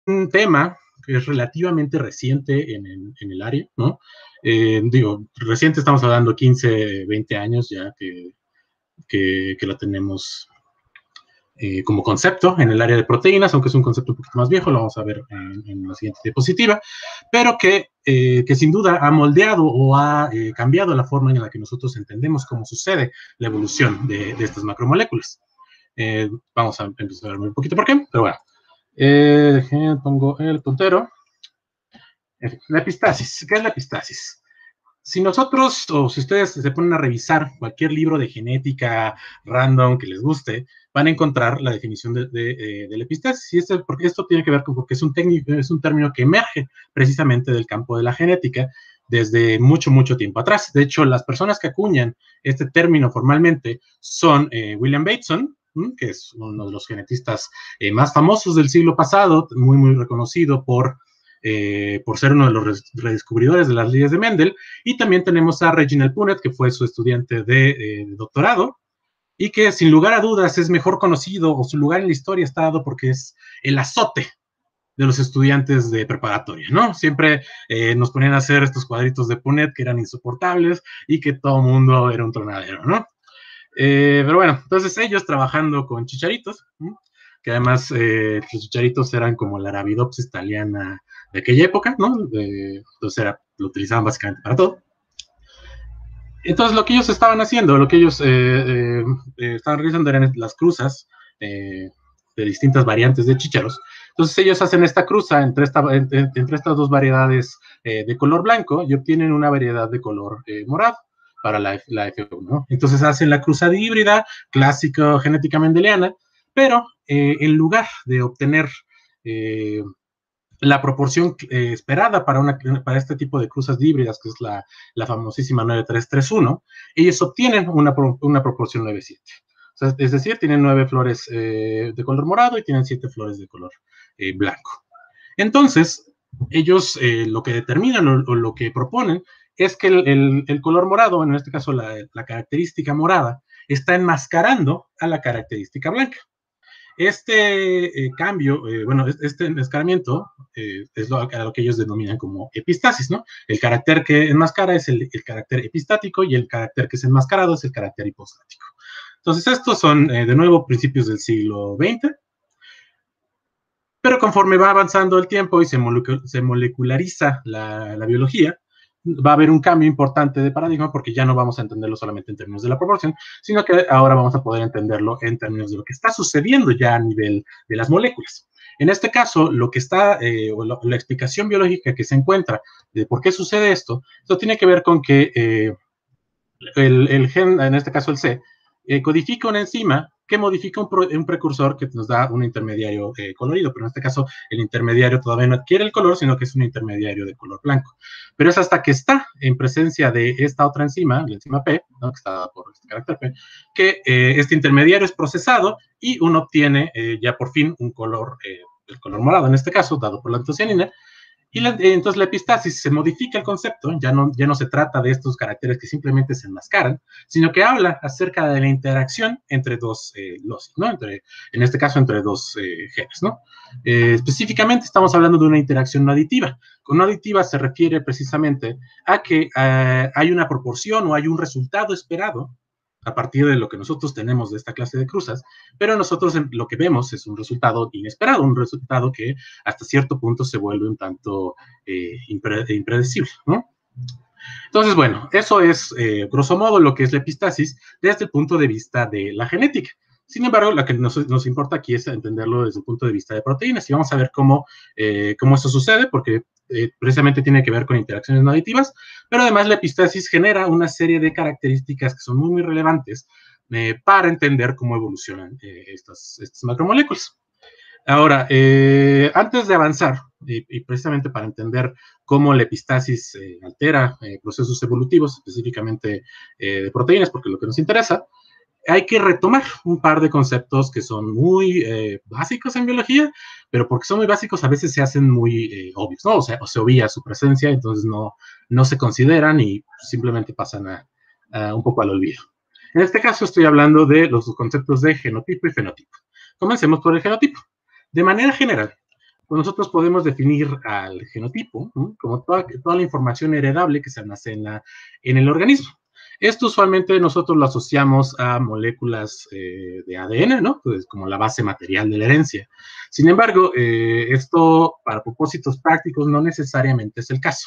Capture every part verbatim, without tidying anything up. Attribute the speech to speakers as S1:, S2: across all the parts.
S1: un tema que es relativamente reciente en el, en el área, ¿no? Eh, digo, reciente estamos hablando quince, veinte años ya que, que, que lo tenemos eh, como concepto en el área de proteínas, aunque es un concepto un poquito más viejo, lo vamos a ver en, en la siguiente diapositiva, pero que, eh, que sin duda ha moldeado o ha eh, cambiado la forma en la que nosotros entendemos cómo sucede la evolución de, de estas macromoléculas. Eh, vamos a empezar a ver un poquito por qué, pero bueno. Eh, pongo el puntero. La epistasis. ¿Qué es la epistasis? Si nosotros, o si ustedes se ponen a revisar cualquier libro de genética random que les guste, van a encontrar la definición de, de, eh, de la epistasis. Y este, porque esto tiene que ver con porque es un, técnico, es un término que emerge precisamente del campo de la genética desde mucho, mucho tiempo atrás. De hecho, las personas que acuñan este término formalmente son eh, William Bateson, que es uno de los genetistas eh, más famosos del siglo pasado, muy, muy reconocido por eh, por ser uno de los redescubridores de las leyes de Mendel, y también tenemos a Reginald Punnett, que fue su estudiante de, eh, de doctorado, y que sin lugar a dudas es mejor conocido, o su lugar en la historia está dado porque es el azote de los estudiantes de preparatoria, ¿no? Siempre eh, nos ponían a hacer estos cuadritos de Punnett que eran insoportables y que todo el mundo era un tronadero, ¿no? Eh, pero bueno, entonces ellos trabajando con chicharitos, ¿no? Que además eh, los chicharitos eran como la Arabidopsis thaliana de aquella época, ¿no? De, entonces era, lo utilizaban básicamente para todo. Entonces lo que ellos estaban haciendo, lo que ellos eh, eh, eh, estaban realizando eran las cruzas eh, de distintas variantes de chícharos. Entonces ellos hacen esta cruza entre, esta, entre, entre estas dos variedades eh, de color blanco y obtienen una variedad de color eh, morado para la, la F uno, ¿no? Entonces hacen la cruzada híbrida, clásico genética mendeliana, pero eh, en lugar de obtener eh, la proporción eh, esperada para, una, para este tipo de cruzas híbridas, que es la, la famosísima nueve tres tres uno, ellos obtienen una, una proporción nueve siete. O sea, es decir, tienen nueve flores eh, de color morado y tienen siete flores de color eh, blanco. Entonces, ellos eh, lo que determinan o, o, lo que proponen es que el, el, el color morado, en este caso la, la característica morada, está enmascarando a la característica blanca. Este eh, cambio, eh, bueno, este enmascaramiento eh, es lo, a lo que ellos denominan como epistasis, ¿no? El carácter que enmascara es el, el carácter epistático y el carácter que es enmascarado es el carácter hipostático. Entonces, estos son, eh, de nuevo, principios del siglo veinte, pero conforme va avanzando el tiempo y se, molecul se moleculariza la, la biología, va a haber un cambio importante de paradigma porque ya no vamos a entenderlo solamente en términos de la proporción, sino que ahora vamos a poder entenderlo en términos de lo que está sucediendo ya a nivel de las moléculas. En este caso, lo que está, eh, o la, la explicación biológica que se encuentra de por qué sucede esto, esto tiene que ver con que eh, el, el gen, en este caso el C, eh, codifica una enzima que modifica un, pro, un, precursor que nos da un intermediario eh, colorido, pero en este caso el intermediario todavía no adquiere el color, sino que es un intermediario de color blanco. Pero es hasta que está en presencia de esta otra enzima, la enzima P, ¿no? Que está dada por este carácter P, que eh, este intermediario es procesado y uno obtiene eh, ya por fin un color, eh, el color morado en este caso, dado por la antocianina. Y la, entonces la epistasis se modifica el concepto, ya no, ya no se trata de estos caracteres que simplemente se enmascaran, sino que habla acerca de la interacción entre dos eh, loci, ¿no? Entre, en este caso, entre dos eh, genes, ¿no? Eh, específicamente estamos hablando de una interacción no aditiva. Con no aditiva se refiere precisamente a que eh, hay una proporción o hay un resultado esperado a partir de lo que nosotros tenemos de esta clase de cruzas, pero nosotros lo que vemos es un resultado inesperado, un resultado que hasta cierto punto se vuelve un tanto eh, impre impredecible, ¿no? Entonces, bueno, eso es, eh, grosso modo, lo que es la epistasis desde el punto de vista de la genética. Sin embargo, lo que nos, nos importa aquí es entenderlo desde el punto de vista de proteínas y vamos a ver cómo, eh, cómo eso sucede, porque eh, precisamente tiene que ver con interacciones no aditivas, pero además la epistasis genera una serie de características que son muy, muy relevantes eh, para entender cómo evolucionan eh, estas, estas macromoléculas. Ahora, eh, antes de avanzar, y, y, precisamente para entender cómo la epistasis eh, altera eh, procesos evolutivos, específicamente eh, de proteínas, porque es lo que nos interesa, hay que retomar un par de conceptos que son muy eh, básicos en biología, pero porque son muy básicos a veces se hacen muy eh, obvios, ¿no? O sea, o se obvia su presencia, entonces no, no se consideran y simplemente pasan a, a un poco al olvido. En este caso estoy hablando de los conceptos de genotipo y fenotipo. Comencemos por el genotipo. De manera general, pues nosotros podemos definir al genotipo, ¿no?, como toda, toda la información heredable que se almacena en el organismo. Esto usualmente nosotros lo asociamos a moléculas eh, de A D N, ¿no?, pues como la base material de la herencia. Sin embargo, eh, esto para propósitos prácticos no necesariamente es el caso.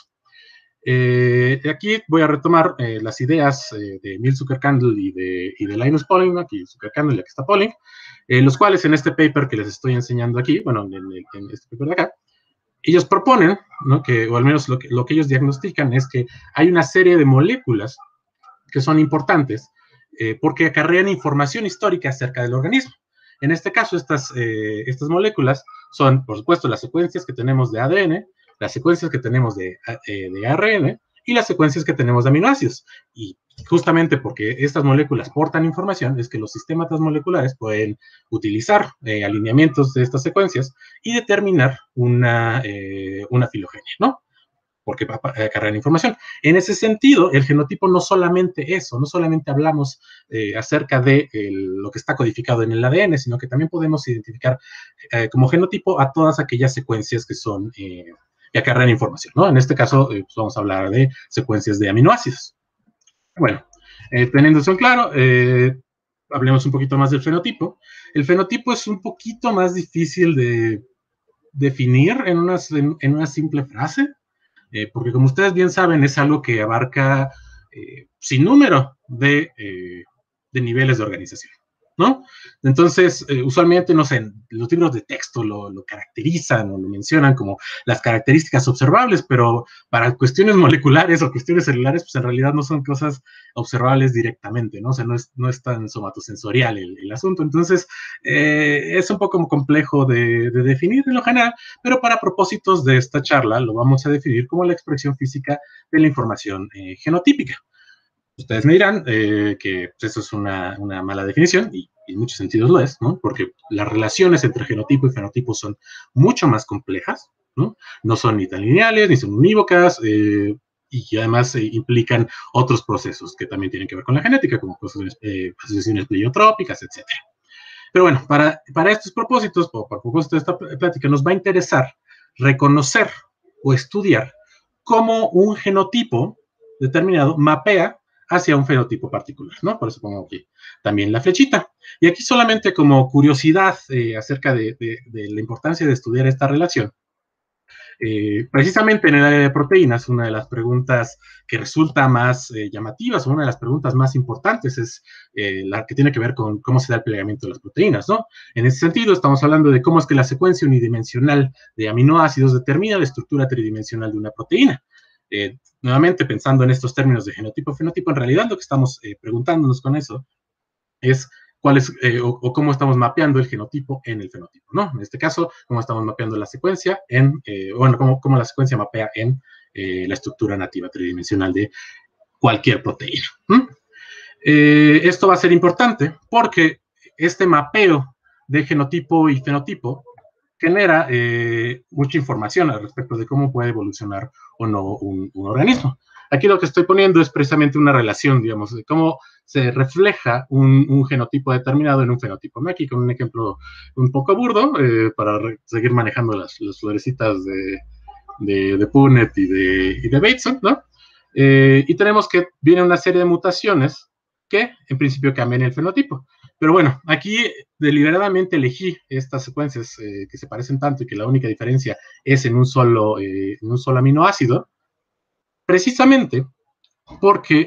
S1: Eh, aquí voy a retomar eh, las ideas eh, de Emil Zuckerkandl y de, y de Linus Pauling, aquí Zuckerkandl y aquí está Pauling, eh, los cuales en este paper que les estoy enseñando aquí, bueno, en, en, en este paper de acá, ellos proponen, ¿no?, que, o al menos lo que, lo que ellos diagnostican es que hay una serie de moléculas que son importantes eh, porque acarrean información histórica acerca del organismo. En este caso, estas, eh, estas moléculas son, por supuesto, las secuencias que tenemos de A D N, las secuencias que tenemos de, eh, de A R N y las secuencias que tenemos de aminoácidos. Y justamente porque estas moléculas portan información, es que los sistemas moleculares pueden utilizar eh, alineamientos de estas secuencias y determinar una, eh, una filogenia, ¿no?, porque va a cargar información. En ese sentido, el genotipo no solamente eso, no solamente hablamos eh, acerca de el, lo que está codificado en el A D N, sino que también podemos identificar eh, como genotipo a todas aquellas secuencias que son, eh, que acarrean información, ¿no? En este caso, eh, pues vamos a hablar de secuencias de aminoácidos. Bueno, eh, teniendo eso en claro, eh, hablemos un poquito más del fenotipo. El fenotipo es un poquito más difícil de definir en una, en, en una simple frase, Eh, porque como ustedes bien saben, es algo que abarca eh, sin número de, eh, de niveles de organización, ¿no? Entonces, eh, usualmente, no sé, los libros de texto lo, lo caracterizan o lo mencionan como las características observables, pero para cuestiones moleculares o cuestiones celulares, pues en realidad no son cosas observables directamente, ¿no? O sea, no es, no es tan somatosensorial el, el asunto. Entonces, eh, es un poco complejo de, de definir en lo general, pero para propósitos de esta charla lo vamos a definir como la expresión física de la información eh, genotípica. Ustedes me dirán eh, que pues, eso es una, una mala definición, y, y en muchos sentidos lo es, ¿no?, porque las relaciones entre genotipo y fenotipo son mucho más complejas, ¿no? No son ni tan lineales, ni son unívocas, eh, y que además eh, implican otros procesos que también tienen que ver con la genética, como cosas, eh, asociaciones pleiotrópicas, etcétera. Pero bueno, para, para estos propósitos, o para propósito de esta plática, nos va a interesar reconocer o estudiar cómo un genotipo determinado mapea hacia un fenotipo particular, ¿no? Por eso pongo aquí también la flechita. Y aquí solamente como curiosidad eh, acerca de, de, de la importancia de estudiar esta relación. Eh, precisamente en el área de proteínas, una de las preguntas que resulta más eh, llamativas, o una de las preguntas más importantes es eh, la que tiene que ver con cómo se da el plegamiento de las proteínas, ¿no? En ese sentido, estamos hablando de cómo es que la secuencia unidimensional de aminoácidos determina la estructura tridimensional de una proteína. Eh, nuevamente, pensando en estos términos de genotipo-fenotipo, en realidad lo que estamos eh, preguntándonos con eso es cuál es, eh, o, o cómo estamos mapeando el genotipo en el fenotipo, ¿no? En este caso, cómo estamos mapeando la secuencia en, eh, bueno, cómo, cómo la secuencia mapea en eh, la estructura nativa tridimensional de cualquier proteína. ¿Mm? Eh, esto va a ser importante porque este mapeo de genotipo y fenotipo genera eh, mucha información al respecto de cómo puede evolucionar o no un, un organismo. Aquí lo que estoy poniendo es precisamente una relación, digamos, de cómo se refleja un, un genotipo determinado en un fenotipo, ¿no? Aquí con un ejemplo un poco burdo, eh, para seguir manejando las, las florecitas de, de, de Punnett y de, y de Bateson, ¿no? Eh, y tenemos que viene una serie de mutaciones que en principio cambian el fenotipo. Pero bueno, aquí deliberadamente elegí estas secuencias eh, que se parecen tanto y que la única diferencia es en un solo, eh, en un solo aminoácido, precisamente porque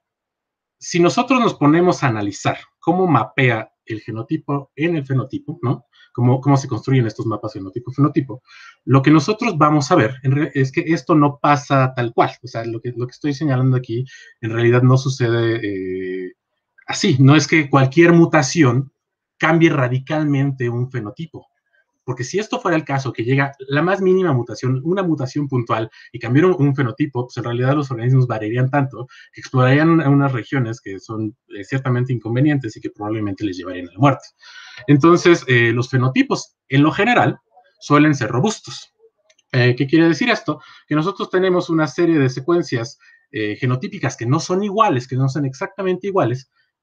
S1: si nosotros nos ponemos a analizar cómo mapea el genotipo en el fenotipo, ¿no? Cómo, cómo se construyen estos mapas genotipo-fenotipo, lo que nosotros vamos a ver en es que esto no pasa tal cual. O sea, lo que, lo que estoy señalando aquí en realidad no sucede eh, así. No es que cualquier mutación cambie radicalmente un fenotipo. Porque si esto fuera el caso, que llega la más mínima mutación, una mutación puntual, y cambiar un, un fenotipo, pues en realidad los organismos variarían tanto que explorarían unas regiones que son eh, ciertamente inconvenientes y que probablemente les llevarían a la muerte. Entonces, eh, los fenotipos, en lo general, suelen ser robustos. Eh, ¿Qué quiere decir esto? Que nosotros tenemos una serie de secuencias eh, genotípicas que no son iguales, que no son exactamente iguales,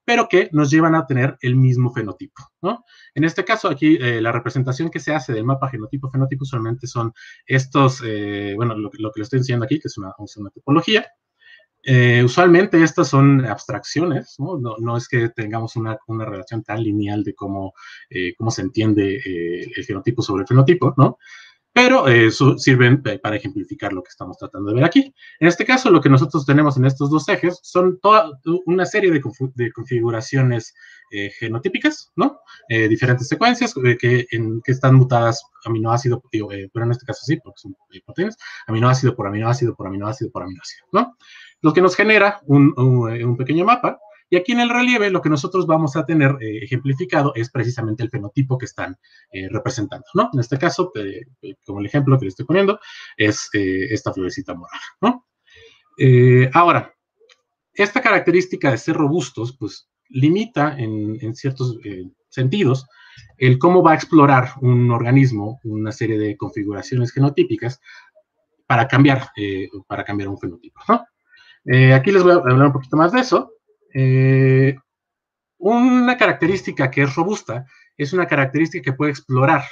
S1: pero que nos llevan a tener el mismo fenotipo, ¿no? En este caso, aquí, eh, la representación que se hace del mapa genotipo-fenotipo usualmente son estos, eh, bueno, lo, lo que le estoy enseñando aquí, que es una, es una topología. Eh, usualmente estas son abstracciones, ¿no? No, no es que tengamos una, una relación tan lineal de cómo, eh, cómo se entiende eh, el genotipo sobre el fenotipo, ¿no? Pero eh, su, sirven para ejemplificar lo que estamos tratando de ver aquí. En este caso, lo que nosotros tenemos en estos dos ejes son toda una serie de, de configuraciones eh, genotípicas, ¿no? Eh, diferentes secuencias eh, que, en, que están mutadas aminoácido, eh, pero en este caso sí, porque son eh, proteínas, aminoácido por aminoácido por aminoácido por aminoácido, ¿no? Lo que nos genera un, un, un pequeño mapa. Y aquí en el relieve lo que nosotros vamos a tener eh, ejemplificado es precisamente el fenotipo que están eh, representando, ¿no? En este caso, eh, como el ejemplo que le estoy poniendo, es eh, esta florecita morada, ¿no? Eh, ahora, esta característica de ser robustos, pues, limita en, en ciertos eh, sentidos el cómo va a explorar un organismo una serie de configuraciones genotípicas para cambiar, eh, para cambiar un fenotipo, ¿no? Eh, aquí les voy a hablar un poquito más de eso. Eh, una característica que es robusta es una característica que puede explorar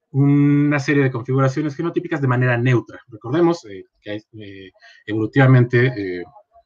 S1: una serie de configuraciones genotípicas de manera neutra. Recordemos eh, que hay eh, evolutivamente eh,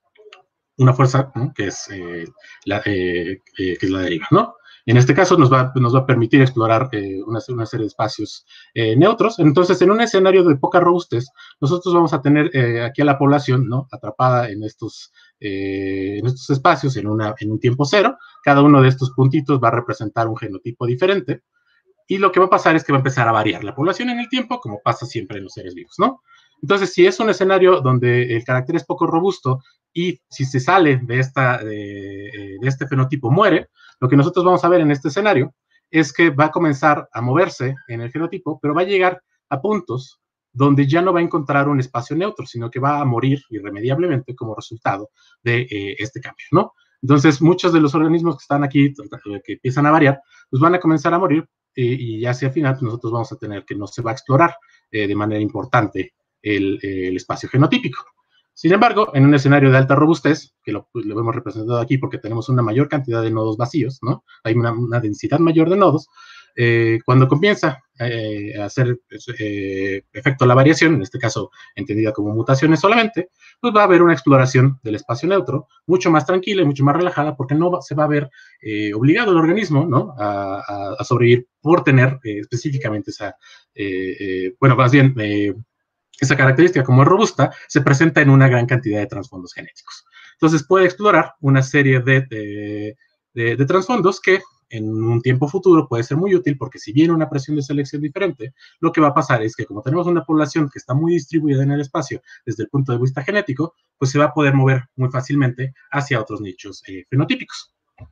S1: una fuerza, ¿no? que, es, eh, la, eh, eh, que es la deriva, ¿no? En este caso nos va, nos va a permitir explorar eh, una, una, serie de espacios eh, neutros. Entonces, en un escenario de poca robustez, nosotros vamos a tener eh, aquí a la población, ¿no? atrapada en estos, eh, en estos espacios en, una, en un tiempo cero. Cada uno de estos puntitos va a representar un genotipo diferente. Y lo que va a pasar es que va a empezar a variar la población en el tiempo, como pasa siempre en los seres vivos, ¿no? Entonces, si es un escenario donde el carácter es poco robusto y si se sale de, esta, de, de este fenotipo muere, lo que nosotros vamos a ver en este escenario es que va a comenzar a moverse en el genotipo, pero va a llegar a puntos donde ya no va a encontrar un espacio neutro, sino que va a morir irremediablemente como resultado de eh, este cambio, ¿no? Entonces, muchos de los organismos que están aquí, que empiezan a variar, pues van a comenzar a morir eh, y hacia el final pues nosotros vamos a tener que no se va a explorar eh, de manera importante el, el espacio genotípico. Sin embargo, en un escenario de alta robustez, que lo, pues, lo hemos representado aquí porque tenemos una mayor cantidad de nodos vacíos, ¿no? Hay una, una densidad mayor de nodos. Eh, cuando comienza eh, a hacer eh, efecto la variación, en este caso entendida como mutaciones solamente, pues va a haber una exploración del espacio neutro mucho más tranquila y mucho más relajada porque no va, se va a ver eh, obligado el organismo, ¿no? a, a, a sobrevivir por tener eh, específicamente esa, eh, eh, bueno, más bien, eh, esa característica, como es robusta, se presenta en una gran cantidad de trasfondos genéticos. Entonces puede explorar una serie de, de, de, de trasfondos que en un tiempo futuro puede ser muy útil porque si viene una presión de selección diferente, lo que va a pasar es que como tenemos una población que está muy distribuida en el espacio desde el punto de vista genético, pues se va a poder mover muy fácilmente hacia otros nichos eh, fenotípicos.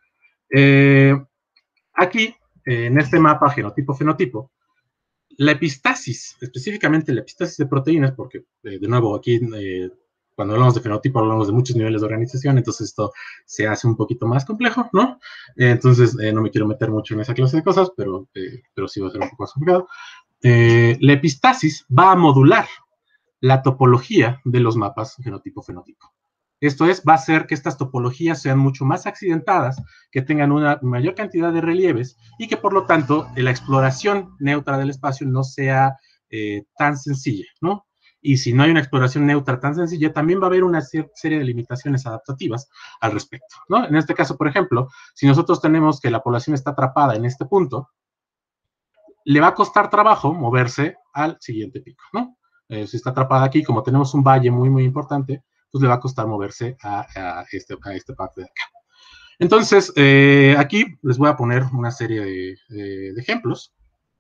S1: Eh, aquí, eh, en este mapa genotipo-fenotipo, la epistasis, específicamente la epistasis de proteínas, porque eh, de nuevo aquí eh, cuando hablamos de fenotipo hablamos de muchos niveles de organización, entonces esto se hace un poquito más complejo, ¿no? Eh, entonces eh, no me quiero meter mucho en esa clase de cosas, pero, eh, pero sí va a ser un poco más complicado. Eh, la epistasis va a modular la topología de los mapas genotipo-fenotipo. Esto es, va a hacer que estas topologías sean mucho más accidentadas, que tengan una mayor cantidad de relieves y que por lo tanto la exploración neutra del espacio no sea eh, tan sencilla, ¿no? Y si no hay una exploración neutra tan sencilla, también va a haber una serie de limitaciones adaptativas al respecto, ¿no? En este caso, por ejemplo, si nosotros tenemos que la población está atrapada en este punto, le va a costar trabajo moverse al siguiente pico, ¿no? Eh, si está atrapada aquí, como tenemos un valle muy, muy importante, pues le va a costar moverse a, a, este, a esta parte de acá. Entonces, eh, aquí les voy a poner una serie de, de, de ejemplos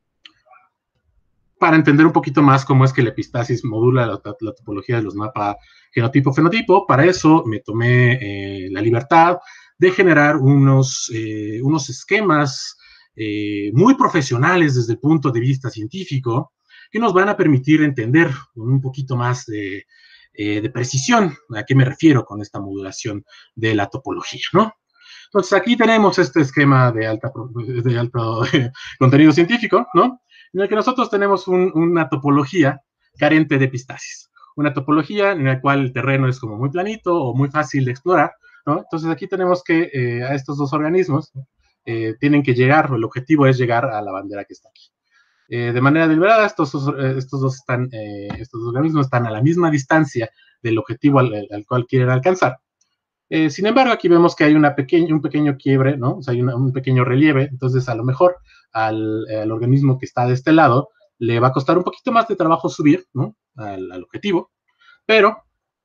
S1: para entender un poquito más cómo es que la epistasis modula la, la topología de los mapas genotipo-fenotipo. Para eso me tomé eh, la libertad de generar unos, eh, unos esquemas eh, muy profesionales desde el punto de vista científico que nos van a permitir entender con un poquito más de, eh, de precisión a qué me refiero con esta modulación de la topología, ¿no? Entonces aquí tenemos este esquema de, alta, de alto contenido científico, ¿no? En el que nosotros tenemos un, una topología carente de epistasis. Una topología en la cual el terreno es como muy planito o muy fácil de explorar, ¿no? Entonces aquí tenemos que eh, a estos dos organismos eh, tienen que llegar, o el objetivo es llegar a la bandera que está aquí. Eh, de manera deliberada, estos, eh, estos, dos están, eh, estos dos organismos están a la misma distancia del objetivo al, al cual quieren alcanzar. Eh, sin embargo, aquí vemos que hay una pequeña, un pequeño quiebre, ¿no? O sea, hay una, un pequeño relieve, entonces a lo mejor al, al, organismo que está de este lado le va a costar un poquito más de trabajo subir, ¿no? Al, al objetivo, pero,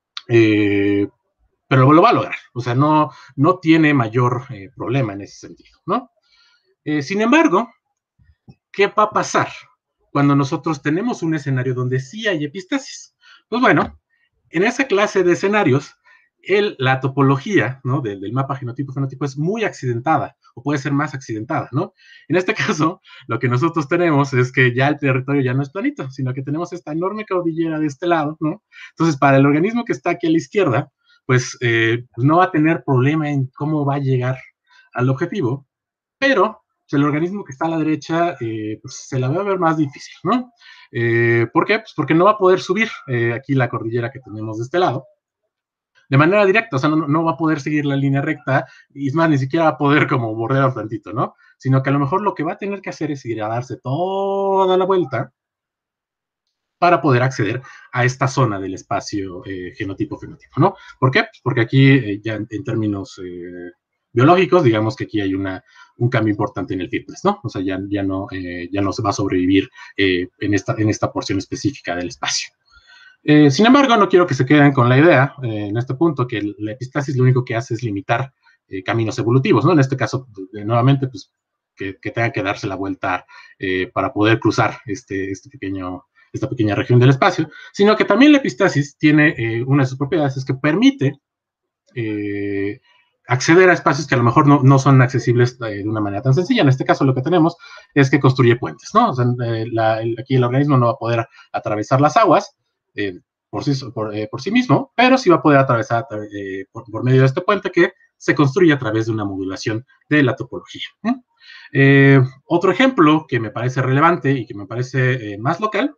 S1: eh, pero lo va a lograr, o sea, no, no tiene mayor eh, problema en ese sentido, ¿no? Eh, sin embargo, ¿qué va a pasar cuando nosotros tenemos un escenario donde sí hay epistasis? Pues bueno, en esa clase de escenarios, el, la topología, ¿no? del, del mapa genotipo-fenotipo es muy accidentada, o puede ser más accidentada, ¿no? En este caso, lo que nosotros tenemos es que ya el territorio ya no es planito, sino que tenemos esta enorme cordillera de este lado, ¿no? Entonces, para el organismo que está aquí a la izquierda, pues, eh, pues no va a tener problema en cómo va a llegar al objetivo, pero el organismo que está a la derecha eh, pues, se la va a ver más difícil, ¿no? Eh, ¿Por qué? Pues porque no va a poder subir eh, aquí la cordillera que tenemos de este lado de manera directa, o sea, no, no, va a poder seguir la línea recta, y es más, ni siquiera va a poder como bordear tantito, ¿no? Sino que a lo mejor lo que va a tener que hacer es ir a darse toda la vuelta para poder acceder a esta zona del espacio eh, genotipo-fenotipo, ¿no? ¿Por qué? Pues porque aquí, eh, ya en, en términos eh, biológicos, digamos que aquí hay una, un cambio importante en el fitness, ¿no? O sea, ya, ya, no, eh, ya no se va a sobrevivir eh, en, esta, en esta porción específica del espacio. Eh, sin embargo, no quiero que se queden con la idea, eh, en este punto, que la epistasis lo único que hace es limitar eh, caminos evolutivos, ¿no? En este caso, de, nuevamente, pues, que, que, tenga que darse la vuelta eh, para poder cruzar este, este pequeño, esta pequeña región del espacio, sino que también la epistasis tiene eh, una de sus propiedades, es que permite eh, acceder a espacios que a lo mejor no, no son accesibles eh, de una manera tan sencilla. En este caso, lo que tenemos es que construye puentes, ¿no? O sea, eh, la, el, aquí el organismo no va a poder atravesar las aguas, Eh, por, sí, por, eh, por sí mismo, pero sí va a poder atravesar eh, por, por, medio de este puente que se construye a través de una modulación de la topología. ¿eh? Eh, otro ejemplo que me parece relevante y que me parece eh, más local,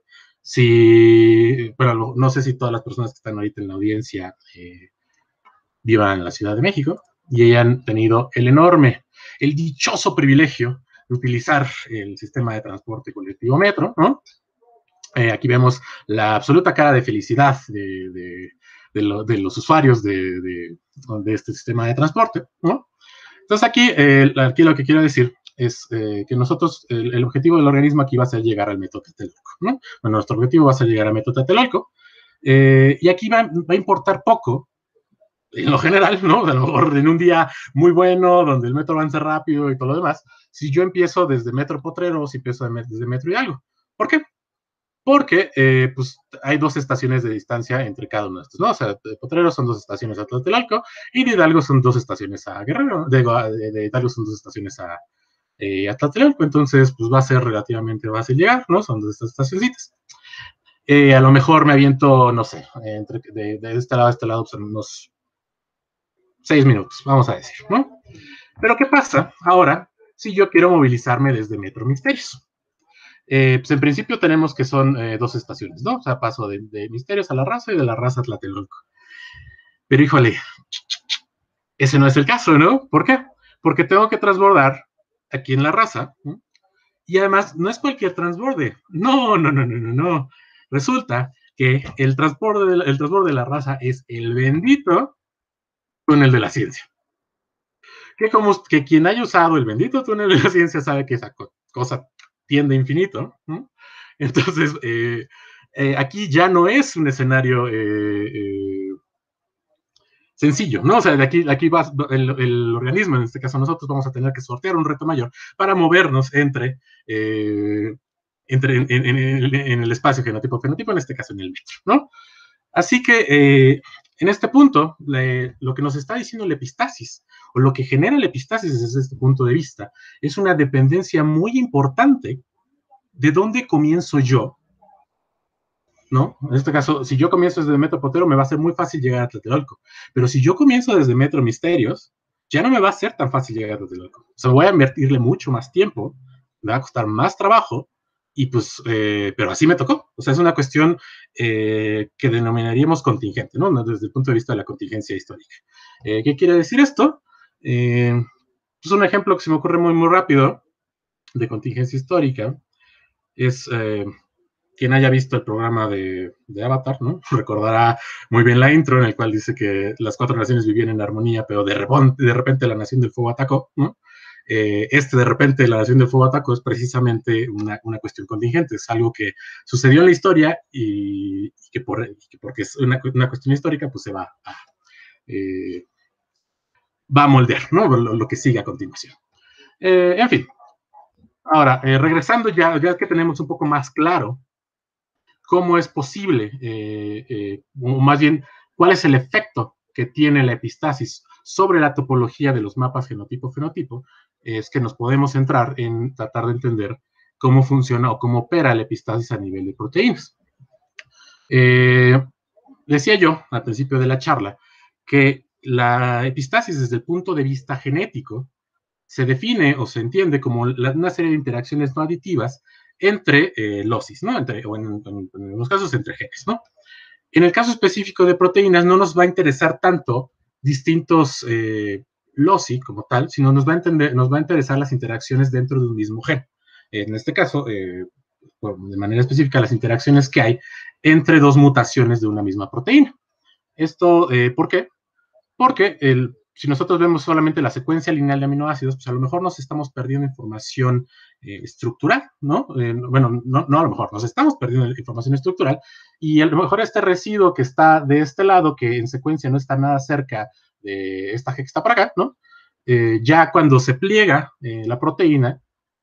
S1: si, bueno, no sé si todas las personas que están ahorita en la audiencia eh, vivan en la Ciudad de México y hayan tenido el enorme, el dichoso privilegio de utilizar el sistema de transporte colectivo metro, ¿no? Eh, aquí vemos la absoluta cara de felicidad de, de, de, lo, de los usuarios de, de, de, este sistema de transporte, ¿no? Entonces aquí, eh, aquí lo que quiero decir es eh, que nosotros, el, el, objetivo del organismo aquí va a ser llegar al Metotlatelolco, ¿no? Bueno, nuestro objetivo va a ser llegar al Metotlatelolco, eh, y aquí va, va a importar poco, en lo general, ¿no? A lo mejor en un día muy bueno, donde el metro avanza rápido y todo lo demás, si yo empiezo desde Metro Potrero o si empiezo desde Metro Hidalgo. ¿Por qué? Porque eh, pues, hay dos estaciones de distancia entre cada uno de estos, ¿no? O sea, de Potrero son dos estaciones a Tlatelolco y de Hidalgo son dos estaciones a Guerrero, de, de, de Hidalgo son dos estaciones a, eh, a Tlatelolco, entonces pues va a ser relativamente fácil llegar, ¿no? Son dos estas estacioncitas. Eh, a lo mejor me aviento, no sé, entre, de, de este lado a este lado, pues, unos seis minutos, vamos a decir, ¿no? Pero ¿qué pasa ahora si yo quiero movilizarme desde Metro Misterios? Eh, pues en principio tenemos que son eh, dos estaciones, ¿no? O sea, paso de, de Misterios a La Raza y de La Raza a Tlatelolco. Pero híjole, ese no es el caso, ¿no? ¿Por qué? Porque tengo que transbordar aquí en La Raza, ¿no? Y además no es cualquier transborde. No, no, no, no, no, no. Resulta que el transborde de, el transborde de La Raza es el bendito túnel de la ciencia. Que como que quien haya usado el bendito túnel de la ciencia sabe que esa cosa tiende a infinito, ¿no? Entonces, eh, eh, aquí ya no es un escenario eh, eh, sencillo, ¿no? O sea, de aquí, de aquí va el, el, organismo, en este caso nosotros vamos a tener que sortear un reto mayor para movernos entre, eh, entre en, en, en, en, el espacio genotipo-fenotipo, en este caso en el metro, ¿no? Así que eh, en este punto, le, lo que nos está diciendo la epistasis, o lo que genera la epistasis desde este punto de vista, es una dependencia muy importante de dónde comienzo yo, ¿no? En este caso, si yo comienzo desde Metro Potrero, me va a ser muy fácil llegar a Tlatelolco, pero si yo comienzo desde Metro Misterios, ya no me va a ser tan fácil llegar a Tlatelolco. O sea, voy a invertirle mucho más tiempo, me va a costar más trabajo, y pues, eh, pero así me tocó. O sea, es una cuestión eh, que denominaríamos contingente, ¿no? Desde el punto de vista de la contingencia histórica. Eh, ¿Qué quiere decir esto? Eh, pues un ejemplo que se me ocurre muy, muy rápido de contingencia histórica es... Eh, quien haya visto el programa de, de Avatar, ¿no? Recordará muy bien la intro en el cual dice que las cuatro naciones vivían en armonía, pero de repente, de repente la Nación del Fuego atacó, ¿no? Eh, este de repente la Nación del Fuego atacó es precisamente una, una cuestión contingente, es algo que sucedió en la historia y, y que, por, y que porque es una, una, cuestión histórica, pues se va a, eh, va a moldear, ¿no? Lo, lo que sigue a continuación. Eh, en fin, ahora, eh, regresando ya, ya que tenemos un poco más claro cómo es posible, eh, eh, o más bien, cuál es el efecto que tiene la epistasis sobre la topología de los mapas genotipo-fenotipo, es que nos podemos centrar en tratar de entender cómo funciona o cómo opera la epistasis a nivel de proteínas. Eh, decía yo al principio de la charla que la epistasis desde el punto de vista genético se define o se entiende como la, una serie de interacciones no aditivas entre eh, losis, ¿no? Entre, o en, en, en los casos entre genes, ¿no? En el caso específico de proteínas no nos va a interesar tanto distintos eh, loci como tal, sino nos va, a entender, nos va a interesar las interacciones dentro de un mismo gen. En este caso, eh, de manera específica, las interacciones que hay entre dos mutaciones de una misma proteína. Esto, eh, ¿por qué? Porque el, si nosotros vemos solamente la secuencia lineal de aminoácidos, pues a lo mejor nos estamos perdiendo información eh, estructural, ¿no? Eh, bueno, no, no a lo mejor, nos estamos perdiendo información estructural y a lo mejor este residuo que está de este lado, que en secuencia no está nada cerca de esta que está para acá, ¿no? Eh, ya cuando se pliega eh, la proteína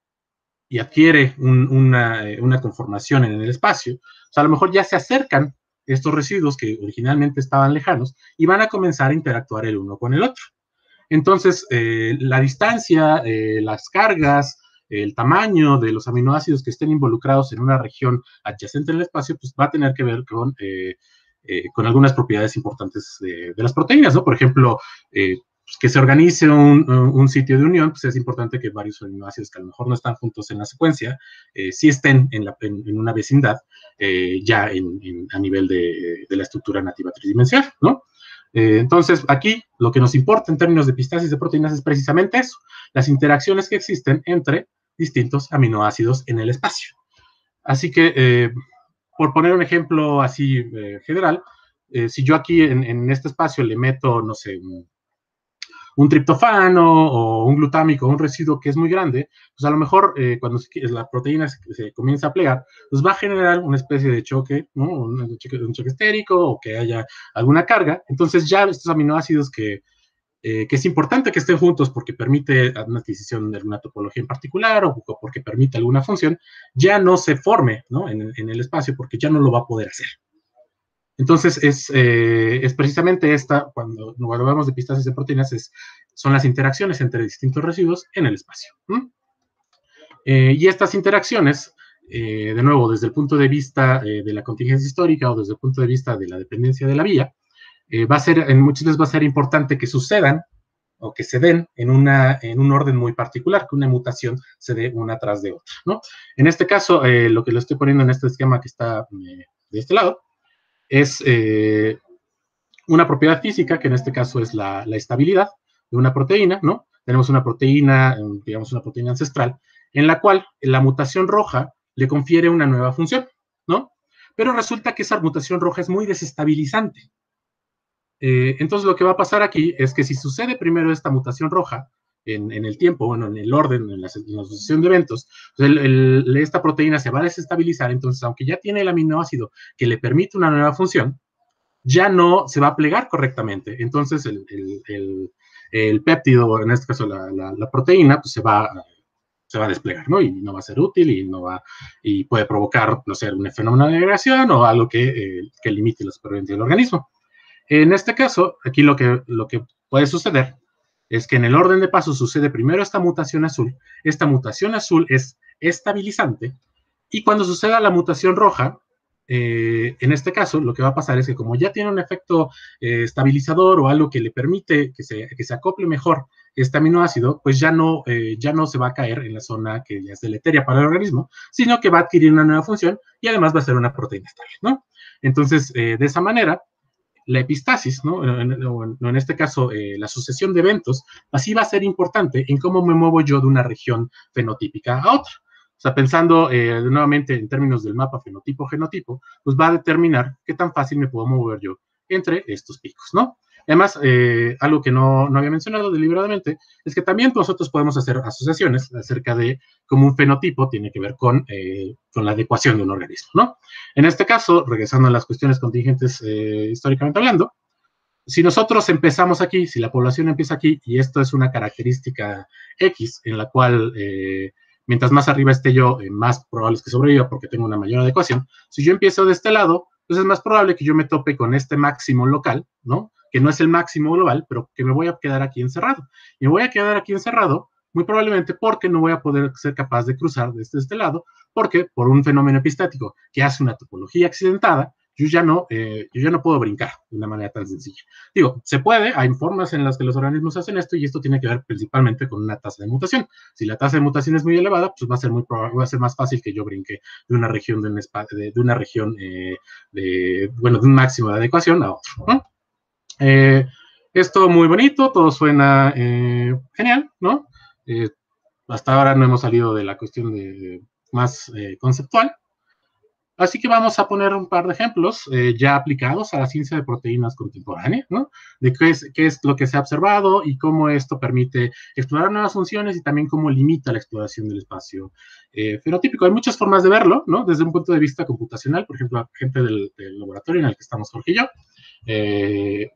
S1: y adquiere un, una, una conformación en el espacio, o sea, a lo mejor ya se acercan estos residuos que originalmente estaban lejanos y van a comenzar a interactuar el uno con el otro. Entonces, eh, la distancia, eh, las cargas, el tamaño de los aminoácidos que estén involucrados en una región adyacente al espacio, pues va a tener que ver con, eh, eh, con algunas propiedades importantes de, de las proteínas, ¿no? Por ejemplo, eh, pues que se organice un, un, sitio de unión, pues es importante que varios aminoácidos que a lo mejor no están juntos en la secuencia, eh, sí estén en, la, en, en una vecindad, eh, ya en, en, a nivel de, de la estructura nativa tridimensional, ¿no? Eh, entonces, aquí lo que nos importa en términos de epistasis de proteínas es precisamente eso, las interacciones que existen entre distintos aminoácidos en el espacio. Así que, eh, por poner un ejemplo así eh, general, eh, si yo aquí en, en este espacio le meto, no sé, un, un triptofano o un glutámico, un residuo que es muy grande, pues a lo mejor eh, cuando se, la proteína se, se comienza a plegar, pues va a generar una especie de choque, ¿no? Un choque, un choque estérico o que haya alguna carga. Entonces ya estos aminoácidos que, eh, que es importante que estén juntos porque permite una adquisición de alguna topología en particular o, o porque permite alguna función, ya no se forme, ¿no? En, en el espacio porque ya no lo va a poder hacer. Entonces, es, eh, es precisamente esta, cuando, cuando hablamos de epistasis de proteínas, es, son las interacciones entre distintos residuos en el espacio. ¿Mm? Eh, y estas interacciones, eh, de nuevo, desde el punto de vista eh, de la contingencia histórica o desde el punto de vista de la dependencia de la vía, eh, va a ser, en muchas veces va a ser importante que sucedan o que se den en, una, en un orden muy particular, que una mutación se dé una tras de otra, ¿no? En este caso, eh, lo que lo estoy poniendo en este esquema que está eh, de este lado, es eh, una propiedad física, que en este caso es la, la, estabilidad de una proteína, ¿no? Tenemos una proteína, digamos una proteína ancestral, en la cual la mutación roja le confiere una nueva función, ¿no? Pero resulta que esa mutación roja es muy desestabilizante. Eh, entonces lo que va a pasar aquí es que si sucede primero esta mutación roja, en, en el tiempo, bueno, en el orden, en la, en la sucesión de eventos, pues el, el, esta proteína se va a desestabilizar, entonces aunque ya tiene el aminoácido que le permite una nueva función, ya no se va a plegar correctamente. Entonces el, el, el, el péptido, en este caso la, la, la proteína, pues se va, se va a desplegar, ¿no? Y no va a ser útil y, no va, y puede provocar, no sé, un fenómeno de degradación o algo que, eh, que limite la supervivencia del organismo. En este caso, aquí lo que, lo que puede suceder es que en el orden de paso sucede primero esta mutación azul. Esta mutación azul es estabilizante y cuando suceda la mutación roja, eh, en este caso lo que va a pasar es que como ya tiene un efecto eh, estabilizador o algo que le permite que se, que se acople mejor este aminoácido, pues ya no, eh, ya no se va a caer en la zona que ya es deleteria para el organismo, sino que va a adquirir una nueva función y además va a ser una proteína estable, ¿no? Entonces, eh, de esa manera, la epistasis, ¿no? En, en, en este caso, eh, la sucesión de eventos, así va a ser importante en cómo me muevo yo de una región fenotípica a otra. O sea, pensando eh, nuevamente en términos del mapa fenotipo-genotipo, pues va a determinar qué tan fácil me puedo mover yo entre estos picos, ¿no? Además, eh, algo que no, no había mencionado deliberadamente es que también nosotros podemos hacer asociaciones acerca de cómo un fenotipo tiene que ver con, eh, con la adecuación de un organismo, ¿no? En este caso, regresando a las cuestiones contingentes eh, históricamente hablando, si nosotros empezamos aquí, si la población empieza aquí, y esto es una característica X, en la cual eh, mientras más arriba esté yo, eh, más probable es que sobreviva porque tengo una mayor adecuación. Si yo empiezo de este lado, pues es más probable que yo me tope con este máximo local, ¿no? Que no es el máximo global, pero que me voy a quedar aquí encerrado. Y me voy a quedar aquí encerrado muy probablemente porque no voy a poder ser capaz de cruzar desde este lado, porque por un fenómeno epistático que hace una topología accidentada, yo ya no, eh, yo ya no puedo brincar de una manera tan sencilla. Digo, se puede, hay formas en las que los organismos hacen esto y esto tiene que ver principalmente con una tasa de mutación. Si la tasa de mutación es muy elevada, pues va a ser muy va a ser más fácil que yo brinque de una región de, un de, de una región eh, de, bueno, de un máximo de adecuación a otro, ¿no? Eh, esto muy bonito, todo suena eh, genial, ¿no? Eh, hasta ahora no hemos salido de la cuestión de, de más eh, conceptual. Así que vamos a poner un par de ejemplos eh, ya aplicados a la ciencia de proteínas contemporánea, ¿no? De qué es, qué es lo que se ha observado y cómo esto permite explorar nuevas funciones y también cómo limita la exploración del espacio eh, fenotípico. Hay muchas formas de verlo, ¿no? Desde un punto de vista computacional, por ejemplo, gente del, del laboratorio en el que estamos Jorge y yo, eh,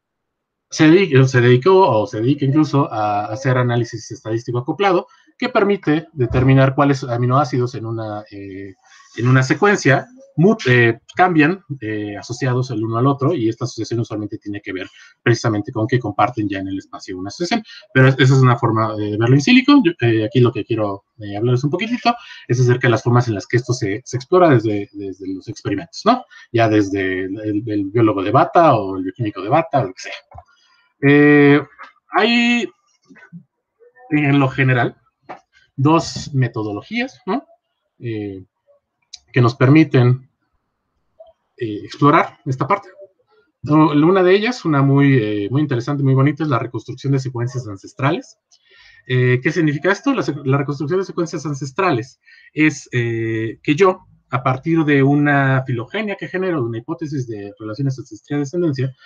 S1: se, dedicó, se dedicó o se dedica incluso a hacer análisis estadístico acoplado que permite determinar cuáles aminoácidos en una, eh, en una secuencia eh, cambian eh, asociados el uno al otro y esta asociación usualmente tiene que ver precisamente con que comparten ya en el espacio una asociación, pero esa es una forma de verlo in silico. Yo, eh, aquí lo que quiero eh, hablarles un poquitito es acerca de las formas en las que esto se, se explora desde, desde los experimentos, ¿no? Ya desde el, el, el biólogo de bata o el bioquímico de bata o lo que sea. Eh, hay, en lo general, dos metodologías, ¿no? eh, que nos permiten eh, explorar esta parte. Una de ellas, una muy, eh, muy interesante, muy bonita, es la reconstrucción de secuencias ancestrales. Eh, ¿Qué significa esto? La, la, reconstrucción de secuencias ancestrales es eh, que yo, a partir de una filogenia que genero, de una hipótesis de relaciones ancestría-descendencia,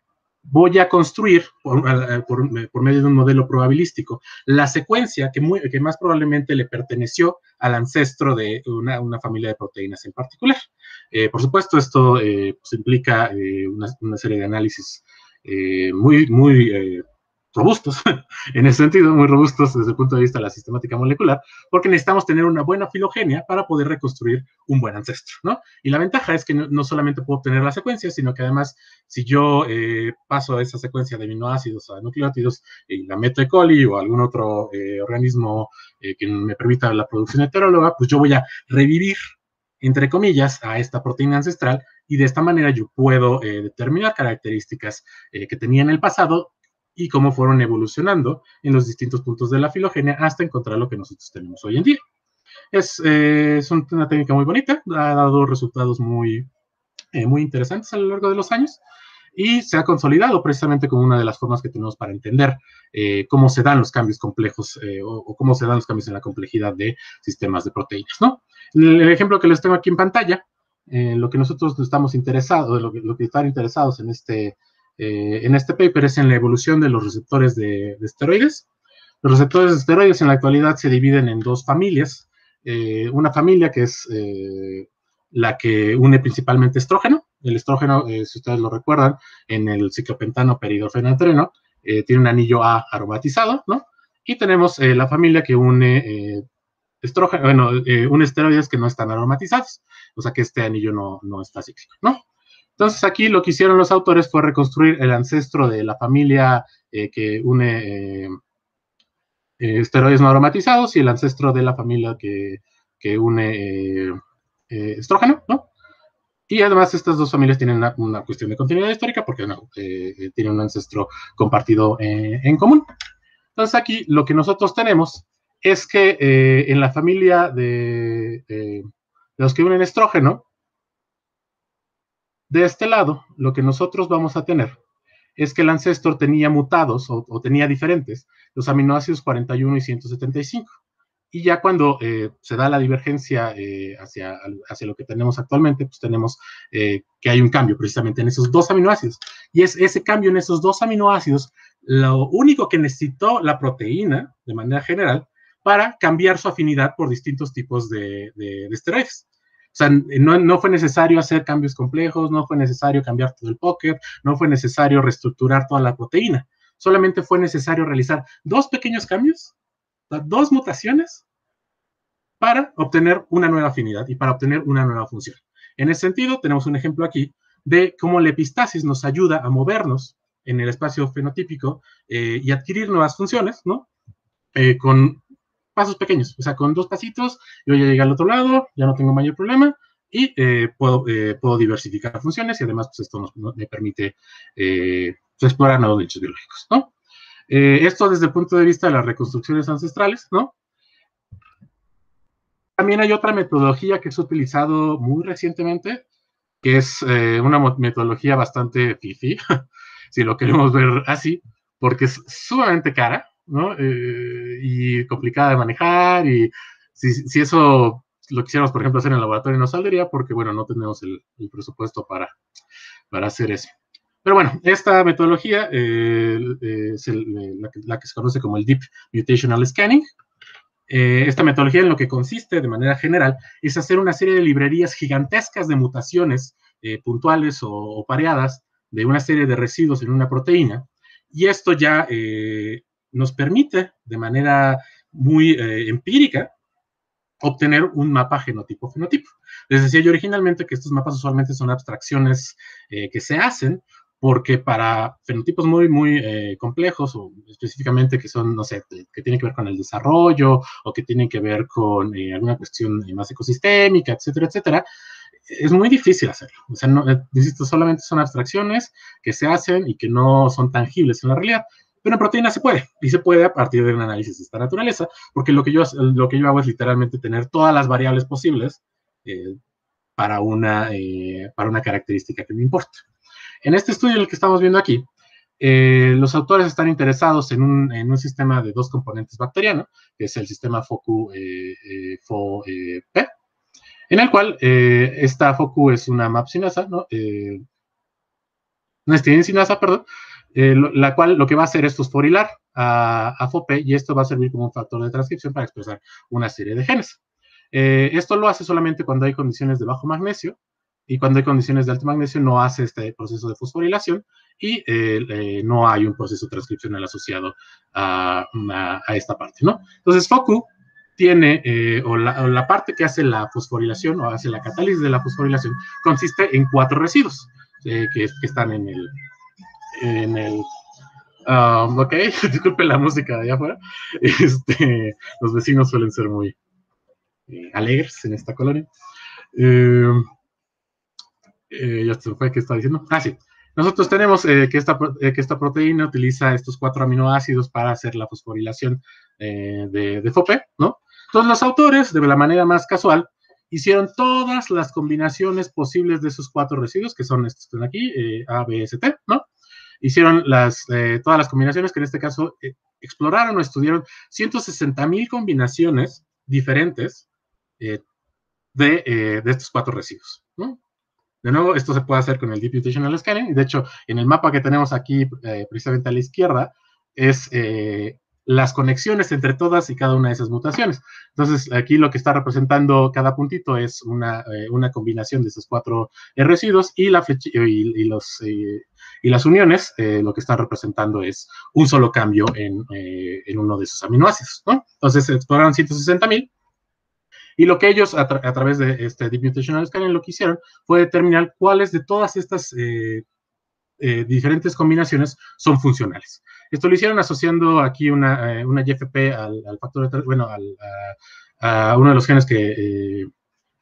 S1: voy a construir, por, por, por, medio de un modelo probabilístico, la secuencia que, muy, que más probablemente le perteneció al ancestro de una, una familia de proteínas en particular. Eh, por supuesto, esto eh, pues implica eh, una, una, serie de análisis eh, muy, muy eh, robustos, en ese sentido, muy robustos desde el punto de vista de la sistemática molecular, porque necesitamos tener una buena filogenia para poder reconstruir un buen ancestro, ¿no? Y la ventaja es que no, no solamente puedo obtener la secuencia, sino que además, si yo eh, paso esa secuencia de aminoácidos a nucleótidos y la meto E. coli o algún otro eh, organismo eh, que me permita la producción heteróloga, pues yo voy a revivir, entre comillas, a esta proteína ancestral y de esta manera yo puedo eh, determinar características eh, que tenía en el pasado y cómo fueron evolucionando en los distintos puntos de la filogenia hasta encontrar lo que nosotros tenemos hoy en día. Es, eh, es una técnica muy bonita, ha dado resultados muy, eh, muy interesantes a lo largo de los años y se ha consolidado precisamente como una de las formas que tenemos para entender eh, cómo se dan los cambios complejos eh, o, o cómo se dan los cambios en la complejidad de sistemas de proteínas, ¿no? El, el ejemplo que les tengo aquí en pantalla, eh, lo que nosotros estamos interesados, lo que, lo que están interesados en este Eh, en este paper es en la evolución de los receptores de, de esteroides. Los receptores de esteroides en la actualidad se dividen en dos familias. Eh, una familia que es eh, la que une principalmente estrógeno. El estrógeno, eh, si ustedes lo recuerdan, en el ciclopentano peridorfenatreno, eh, tiene un anillo A aromatizado, ¿no? Y tenemos eh, la familia que une eh, estrógeno, bueno, eh, une esteroides que no están aromatizados, o sea que este anillo no, no está cíclico, ¿no? Entonces aquí lo que hicieron los autores fue reconstruir el ancestro de la familia eh, que une eh, eh, esteroides no aromatizados y el ancestro de la familia que, que une eh, eh, estrógeno, ¿no? Y además estas dos familias tienen una, una cuestión de continuidad histórica porque no, eh, tienen un ancestro compartido eh, en común. Entonces aquí lo que nosotros tenemos es que eh, en la familia de, de, de los que unen estrógeno, de este lado, lo que nosotros vamos a tener es que el ancestor tenía mutados o, o tenía diferentes los aminoácidos cuarenta y uno y ciento setenta y cinco. Y ya cuando eh, se da la divergencia eh, hacia, hacia lo que tenemos actualmente, pues tenemos eh, que hay un cambio precisamente en esos dos aminoácidos. Y es ese cambio en esos dos aminoácidos lo único que necesitó la proteína, de manera general, para cambiar su afinidad por distintos tipos de, de, de esteroides. O sea, no, no fue necesario hacer cambios complejos, no fue necesario cambiar todo el póker, no fue necesario reestructurar toda la proteína. Solamente fue necesario realizar dos pequeños cambios, dos mutaciones, para obtener una nueva afinidad y para obtener una nueva función. En ese sentido, tenemos un ejemplo aquí de cómo la epistasis nos ayuda a movernos en el espacio fenotípico eh, y adquirir nuevas funciones, ¿no? Eh, con pasos pequeños, o sea, con dos pasitos, yo ya llegué al otro lado, ya no tengo mayor problema, y eh, puedo, eh, puedo diversificar funciones, y además, pues esto nos, nos me permite eh, explorar nuevos nichos biológicos, ¿no? Eh, esto desde el punto de vista de las reconstrucciones ancestrales, ¿no? También hay otra metodología que se ha utilizado muy recientemente, que es eh, una metodología bastante fifi, si lo queremos ver así, porque es sumamente cara, ¿no? Eh, y complicada de manejar, y si, si eso lo quisiéramos, por ejemplo, hacer en el laboratorio, no saldría, porque, bueno, no tenemos el, el presupuesto para, para hacer eso. Pero bueno, esta metodología eh, es el, la, que, la que se conoce como el Deep Mutational Scanning. Eh, esta metodología en lo que consiste de manera general es hacer una serie de librerías gigantescas de mutaciones eh, puntuales o, o pareadas de una serie de residuos en una proteína, y esto ya eh, nos permite de manera muy eh, empírica obtener un mapa genotipo-fenotipo. Les decía yo originalmente que estos mapas usualmente son abstracciones eh, que se hacen porque para fenotipos muy, muy eh, complejos, o específicamente que son, no sé, que tienen que ver con el desarrollo, o que tienen que ver con eh, alguna cuestión más ecosistémica, etcétera, etcétera, es muy difícil hacerlo. O sea, no, insisto, solamente son abstracciones que se hacen y que no son tangibles en la realidad. Pero en proteínas se puede, y se puede a partir de un análisis de esta naturaleza, porque lo que yo, lo que yo hago es literalmente tener todas las variables posibles eh, para, una, eh, para una característica que me importa. En este estudio, el que estamos viendo aquí, eh, los autores están interesados en un, en un sistema de dos componentes bacteriano, que es el sistema FOCU eh, eh, FOP, en el cual eh, esta FOCU es una mapsinasa, ¿no? Eh, una estirinsinasa, perdón, eh, lo, la cual lo que va a hacer es fosforilar a, a FOP, y esto va a servir como un factor de transcripción para expresar una serie de genes. Eh, esto lo hace solamente cuando hay condiciones de bajo magnesio, y cuando hay condiciones de alto magnesio no hace este proceso de fosforilación, y eh, eh, no hay un proceso transcripcional asociado a, a, a esta parte, ¿no? Entonces, FOCU tiene, eh, o, la, o la parte que hace la fosforilación, o hace la catálisis de la fosforilación, consiste en cuatro residuos eh, que, que están en el, en el um, ok, disculpen la música de allá afuera, este, los vecinos suelen ser muy eh, alegres en esta colonia. Eh, eh, ya se fue, ¿qué estaba diciendo? Ah, sí. Nosotros tenemos eh, que, esta, eh, que esta proteína utiliza estos cuatro aminoácidos para hacer la fosforilación eh, de, de FOP, ¿no? Entonces los autores, de la manera más casual, hicieron todas las combinaciones posibles de esos cuatro residuos, que son estos que están aquí, eh, A, B, S, T, ¿no? Hicieron las, eh, todas las combinaciones que en este caso eh, exploraron o estudiaron ciento sesenta mil combinaciones diferentes eh, de, eh, de estos cuatro residuos, ¿no? De nuevo, esto se puede hacer con el Deep Mutational Scanning, y de hecho, en el mapa que tenemos aquí, eh, precisamente a la izquierda, es eh, las conexiones entre todas y cada una de esas mutaciones. Entonces, aquí lo que está representando cada puntito es una, eh, una combinación de esos cuatro eh, residuos, y, la y, y, los, eh, y las uniones, eh, lo que están representando es un solo cambio en, eh, en uno de esos aminoácidos, ¿no? Entonces, exploraron ciento sesenta mil, y lo que ellos, a, tra a través de este Deep Mutational Scanning, lo que hicieron fue determinar cuáles de todas estas eh, eh, diferentes combinaciones son funcionales. Esto lo hicieron asociando aquí una, eh, una Y F P al, al factor de, bueno, al, a, a, uno de los genes que, eh,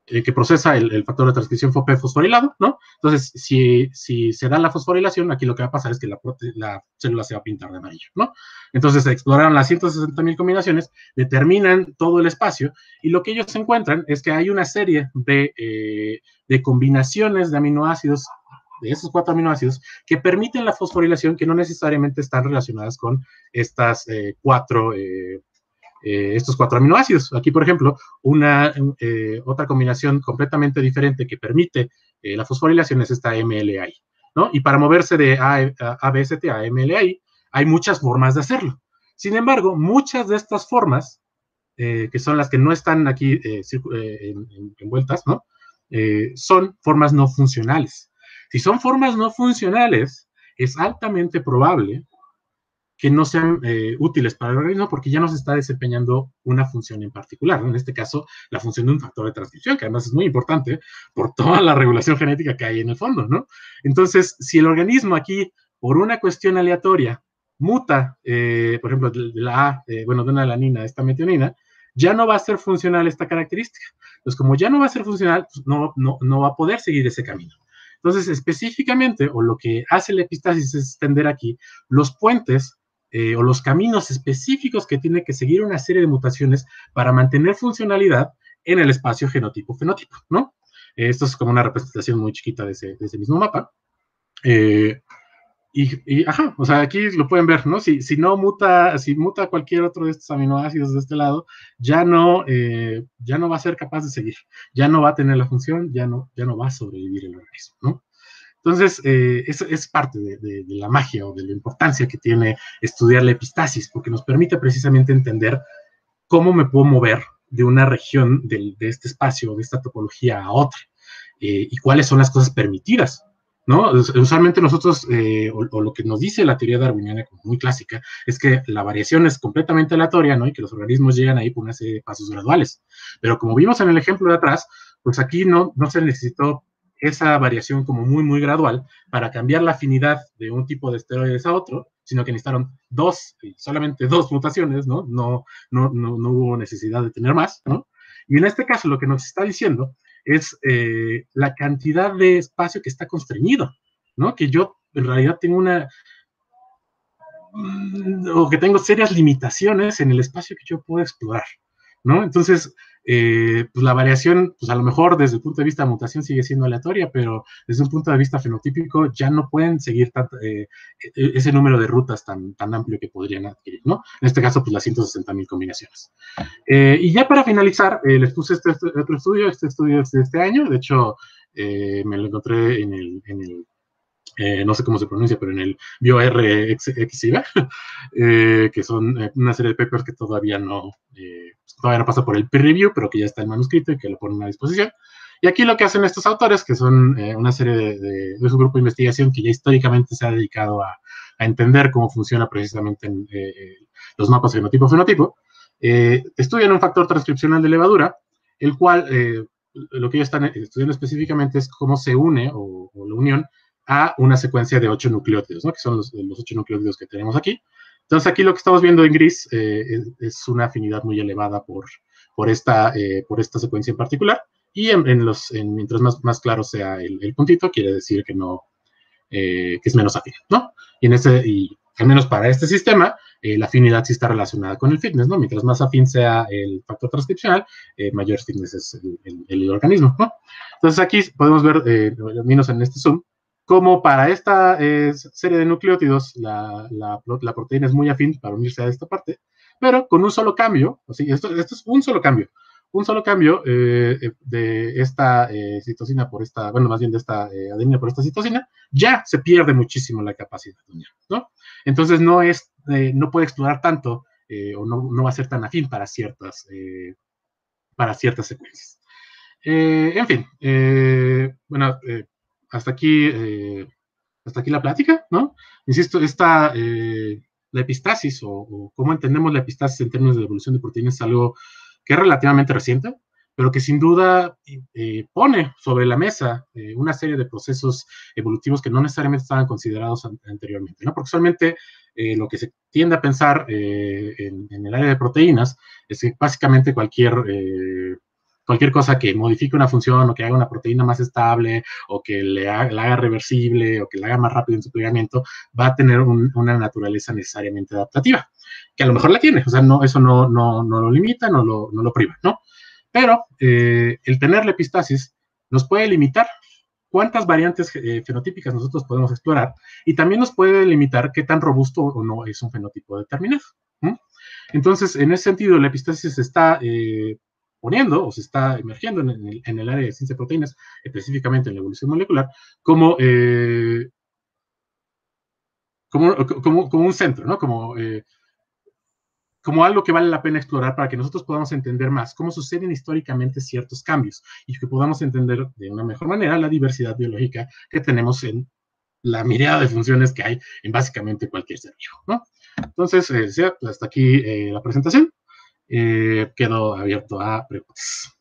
S1: eh, que procesa el, el factor de transcripción F O P fosforilado, ¿no? Entonces, si, si se da la fosforilación, aquí lo que va a pasar es que la, la célula se va a pintar de amarillo, ¿no? Entonces, exploraron las ciento sesenta mil combinaciones, determinan todo el espacio, y lo que ellos encuentran es que hay una serie de, eh, de combinaciones de aminoácidos, de esos cuatro aminoácidos, que permiten la fosforilación, que no necesariamente están relacionadas con estas eh, cuatro eh, eh, estos cuatro aminoácidos. Aquí, por ejemplo, una eh, otra combinación completamente diferente que permite eh, la fosforilación es esta M L I, ¿no? Y para moverse de A B S T a M L I hay muchas formas de hacerlo. Sin embargo, muchas de estas formas, eh, que son las que no están aquí eh, eh, envueltas, ¿no? Eh, son formas no funcionales. Si son formas no funcionales, es altamente probable que no sean eh, útiles para el organismo porque ya no se está desempeñando una función en particular, ¿no? En este caso, la función de un factor de transcripción, que además es muy importante por toda la regulación genética que hay en el fondo, ¿no? Entonces, si el organismo aquí, por una cuestión aleatoria, muta, eh, por ejemplo, de la A, eh, bueno, de una alanina a esta metionina, ya no va a ser funcional esta característica. Entonces, como ya no va a ser funcional, pues no, no, no va a poder seguir ese camino. Entonces, específicamente, o lo que hace la epistasis es extender aquí los puentes Eh, o los caminos específicos que tiene que seguir una serie de mutaciones para mantener funcionalidad en el espacio genotipo-fenotipo, ¿no? Eh, esto es como una representación muy chiquita de ese, de ese mismo mapa. Eh, y, y, ajá, o sea, aquí lo pueden ver, ¿no? Si, si no muta, si muta cualquier otro de estos aminoácidos de este lado, ya no, eh, ya no va a ser capaz de seguir, ya no va a tener la función, ya no, ya no va a sobrevivir el organismo, ¿no? Entonces, eh, es, es, parte de, de, de la magia o de la importancia que tiene estudiar la epistasis, porque nos permite precisamente entender cómo me puedo mover de una región de, de este espacio, de esta topología a otra, eh, y cuáles son las cosas permitidas, ¿no? Usualmente nosotros, eh, o, o lo que nos dice la teoría darwiniana, como muy clásica, es que la variación es completamente aleatoria, ¿no? Y que los organismos llegan ahí por una serie de pasos graduales. Pero como vimos en el ejemplo de atrás, pues aquí no, no se necesitó esa variación como muy, muy gradual para cambiar la afinidad de un tipo de esteroides a otro, sino que necesitaron dos, solamente dos mutaciones, ¿no? No, no, no, no hubo necesidad de tener más, ¿no? Y en este caso lo que nos está diciendo es eh, la cantidad de espacio que está constreñido, ¿no? Que yo en realidad tengo una, o que tengo serias limitaciones en el espacio que yo puedo explorar, ¿no? Entonces, eh, pues la variación, pues a lo mejor desde el punto de vista de mutación sigue siendo aleatoria, pero desde un punto de vista fenotípico ya no pueden seguir tanto, eh, ese número de rutas tan, tan amplio que podrían adquirir, ¿no? En este caso, pues las ciento sesenta mil combinaciones. Eh, y ya para finalizar, eh, les puse este, este, otro estudio, este estudio es de este año, de hecho, eh, me lo encontré en el, en el eh, no sé cómo se pronuncia, pero en el BioRxiva, eh, que son eh, una serie de papers que todavía no, eh, todavía no pasa por el peer review, pero que ya está en manuscrito y que lo ponen a disposición. Y aquí lo que hacen estos autores, que son eh, una serie de, de, de su grupo de investigación que ya históricamente se ha dedicado a, a entender cómo funciona precisamente en, eh, los mapas fenotipo-fenotipo, eh, estudian un factor transcripcional de levadura, el cual, eh, lo que ellos están estudiando específicamente es cómo se une, o, o la unión, a una secuencia de ocho nucleótidos, ¿no? Que son los, los ocho nucleótidos que tenemos aquí. Entonces, aquí lo que estamos viendo en gris eh, es, es una afinidad muy elevada por, por, esta, eh, por esta secuencia en particular, y en, en los, en, mientras más, más claro sea el, el puntito, quiere decir que no, eh, que es menos afín, ¿no? Y, en ese, y al menos para este sistema, eh, la afinidad sí está relacionada con el fitness, ¿no? Mientras más afín sea el factor transcripcional, eh, mayor fitness es el, el, el organismo, ¿no? Entonces, aquí podemos ver, eh, al menos en este zoom, como para esta eh, serie de nucleótidos la, la, la, proteína es muy afín para unirse a esta parte, pero con un solo cambio, o sea, esto, esto es un solo cambio, un solo cambio eh, de esta eh, citosina por esta, bueno, más bien de esta eh, adenina por esta citosina, ya se pierde muchísimo la capacidad de unión, ¿no? Entonces no es, eh, no puede explorar tanto eh, o no, no va a ser tan afín para ciertas, eh, para ciertas secuencias. Eh, en fin, eh, bueno, eh, hasta aquí, eh, hasta aquí la plática, ¿no? Insisto, esta, eh, la epistasis, o, o cómo entendemos la epistasis en términos de la evolución de proteínas, es algo que es relativamente reciente, pero que sin duda eh, pone sobre la mesa eh, una serie de procesos evolutivos que no necesariamente estaban considerados an anteriormente, ¿no? Porque usualmente eh, lo que se tiende a pensar eh, en, en el área de proteínas es que básicamente cualquier... Eh, cualquier cosa que modifique una función o que haga una proteína más estable o que le haga, la haga reversible o que la haga más rápido en su plegamiento, va a tener un, una naturaleza necesariamente adaptativa, que a lo mejor la tiene, o sea, no, eso no, no, no lo limita, no lo, no lo priva, ¿no? Pero eh, el tener la epistasis nos puede limitar cuántas variantes eh, fenotípicas nosotros podemos explorar y también nos puede limitar qué tan robusto o no es un fenotipo determinado. ¿Mm? Entonces, en ese sentido, la epistasis se está eh, poniendo o se está emergiendo en el, en el área de ciencia de proteínas, específicamente en la evolución molecular, como, eh, como, como, como un centro, ¿no? Como, eh, como algo que vale la pena explorar para que nosotros podamos entender más cómo suceden históricamente ciertos cambios y que podamos entender de una mejor manera la diversidad biológica que tenemos en la mirada de funciones que hay en básicamente cualquier ser vivo, ¿no? Entonces, eh, sí, hasta aquí eh, la presentación. Eh, quedo abierto a preguntas.